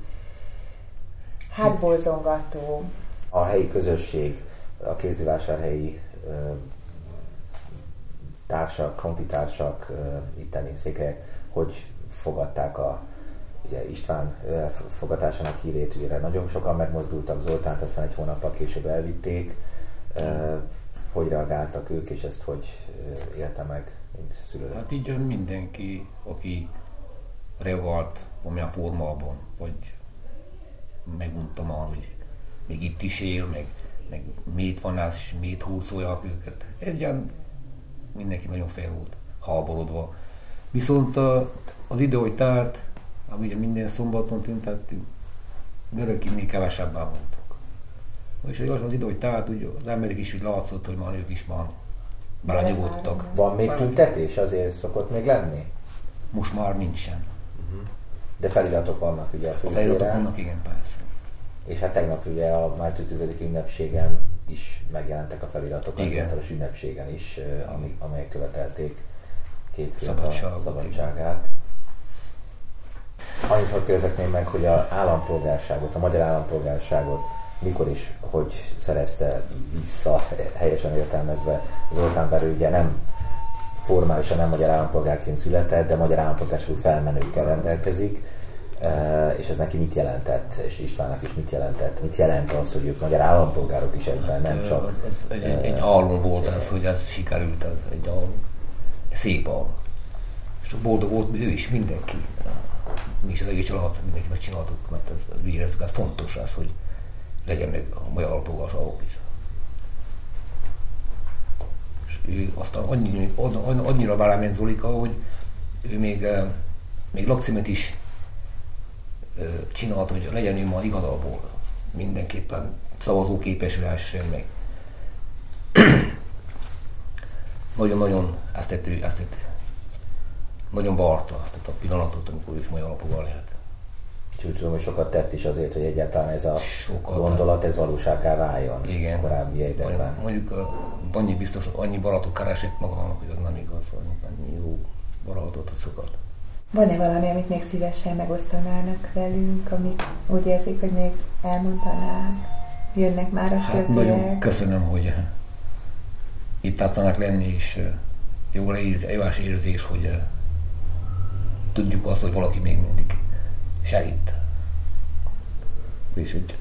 Hát borzongató. A helyi közösség, a kézdivásárhelyi társak, konfitársak, itteni székelyek, hogy fogadták a ugye István fogadásának hírét, ugye nagyon sokan megmozdultak, Zoltánt aztán egy hónappal később elvitték. Hogy reagáltak ők, és ezt hogy élte meg, mint szülő? Hát így mindenki, aki reagált valamilyen formában, vagy megmondta már, hogy még itt is él, meg, meg miért van ez, és miért hurcolják őket. Egyen mindenki nagyon fel volt háborodva. Viszont az idő, hogy tárt, ami ugye minden szombaton tüntettünk, örökig kevesebben voltak. És az idő, hogy tárt, úgy az emberek is úgy látszott, hogy már ők is már belanyugodtak. Van még tüntetés? Azért szokott még lenni? Most már nincsen. Uh-huh. De feliratok vannak ugye a főtéren. Feliratok vannak, igen, persze. És hát tegnap ugye a március tizedike ünnepségen is megjelentek a feliratok, a hivatalos ünnepségen is, ami, amelyek követelték két fiatal szabadságát. Annyit hogy kérdezetném meg, hogy az állampolgárságot, a magyar állampolgárságot mikor is, hogy szerezte vissza, helyesen értelmezve Zoltán, bár ő ugye nem formálisan nem magyar állampolgárként született, de magyar állampolgárságú felmenőkkel rendelkezik, és ez neki mit jelentett, és Istvánnak is mit jelentett? Mit jelent az, hogy ők magyar állampolgárok is egyben, nem csak... Ez egy, egy, egy álom volt ez, hogy ez sikerült, ez egy álom. Szép álom. És boldog volt ő is, mindenki. Mi is az egész család, mindenki megcsináltuk, mert ez, ez, ez fontos az, hogy legyen meg a magyar állampolgárságok is. És ő aztán annyira, annyira belement Zolika, hogy ő még, még lakcímet is csinált, hogy legyen ő ma igazából mindenképpen szavazóképes lehessen meg. Nagyon-nagyon ezt tett, ezt tett, nagyon várta azt a pillanatot, amikor is magyar apuval lehet. Úgy tudom, hogy sokat tett is azért, hogy egyáltalán ez a sokat gondolat ez valósággá váljon. Igen. Korábbi években. Mondjuk annyi biztos, annyi barátot keresett magának, hogy az nem igaz, hogy annyi jó barátot sokat. Van-e valami, amit még szívesen megosztanának velünk, amit úgy érzik, hogy még elmondanák? Jönnek már a hát többiek? Nagyon köszönöm, hogy itt látszanak lenni, és jó érzés, érzés, hogy tudjuk azt, hogy valaki még mindig segít. És hogy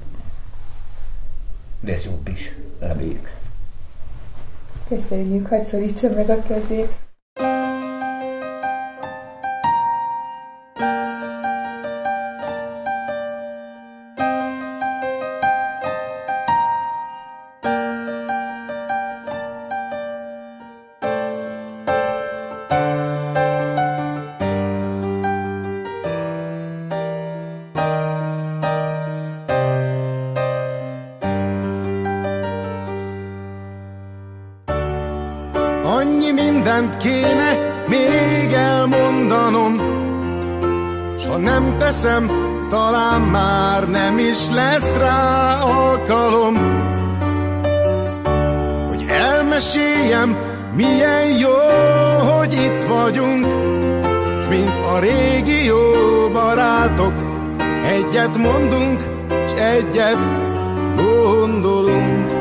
lesz jobb is, reméljük. Köszönjük, hogy szorítsa meg a kezét. Annyi mindent kéne még elmondanom, s ha nem teszem, talán már nem is lesz rá alkalom, hogy elmeséljem, milyen jó, hogy itt vagyunk, s mint a régi jó barátok, egyet mondunk, s egyet gondolunk.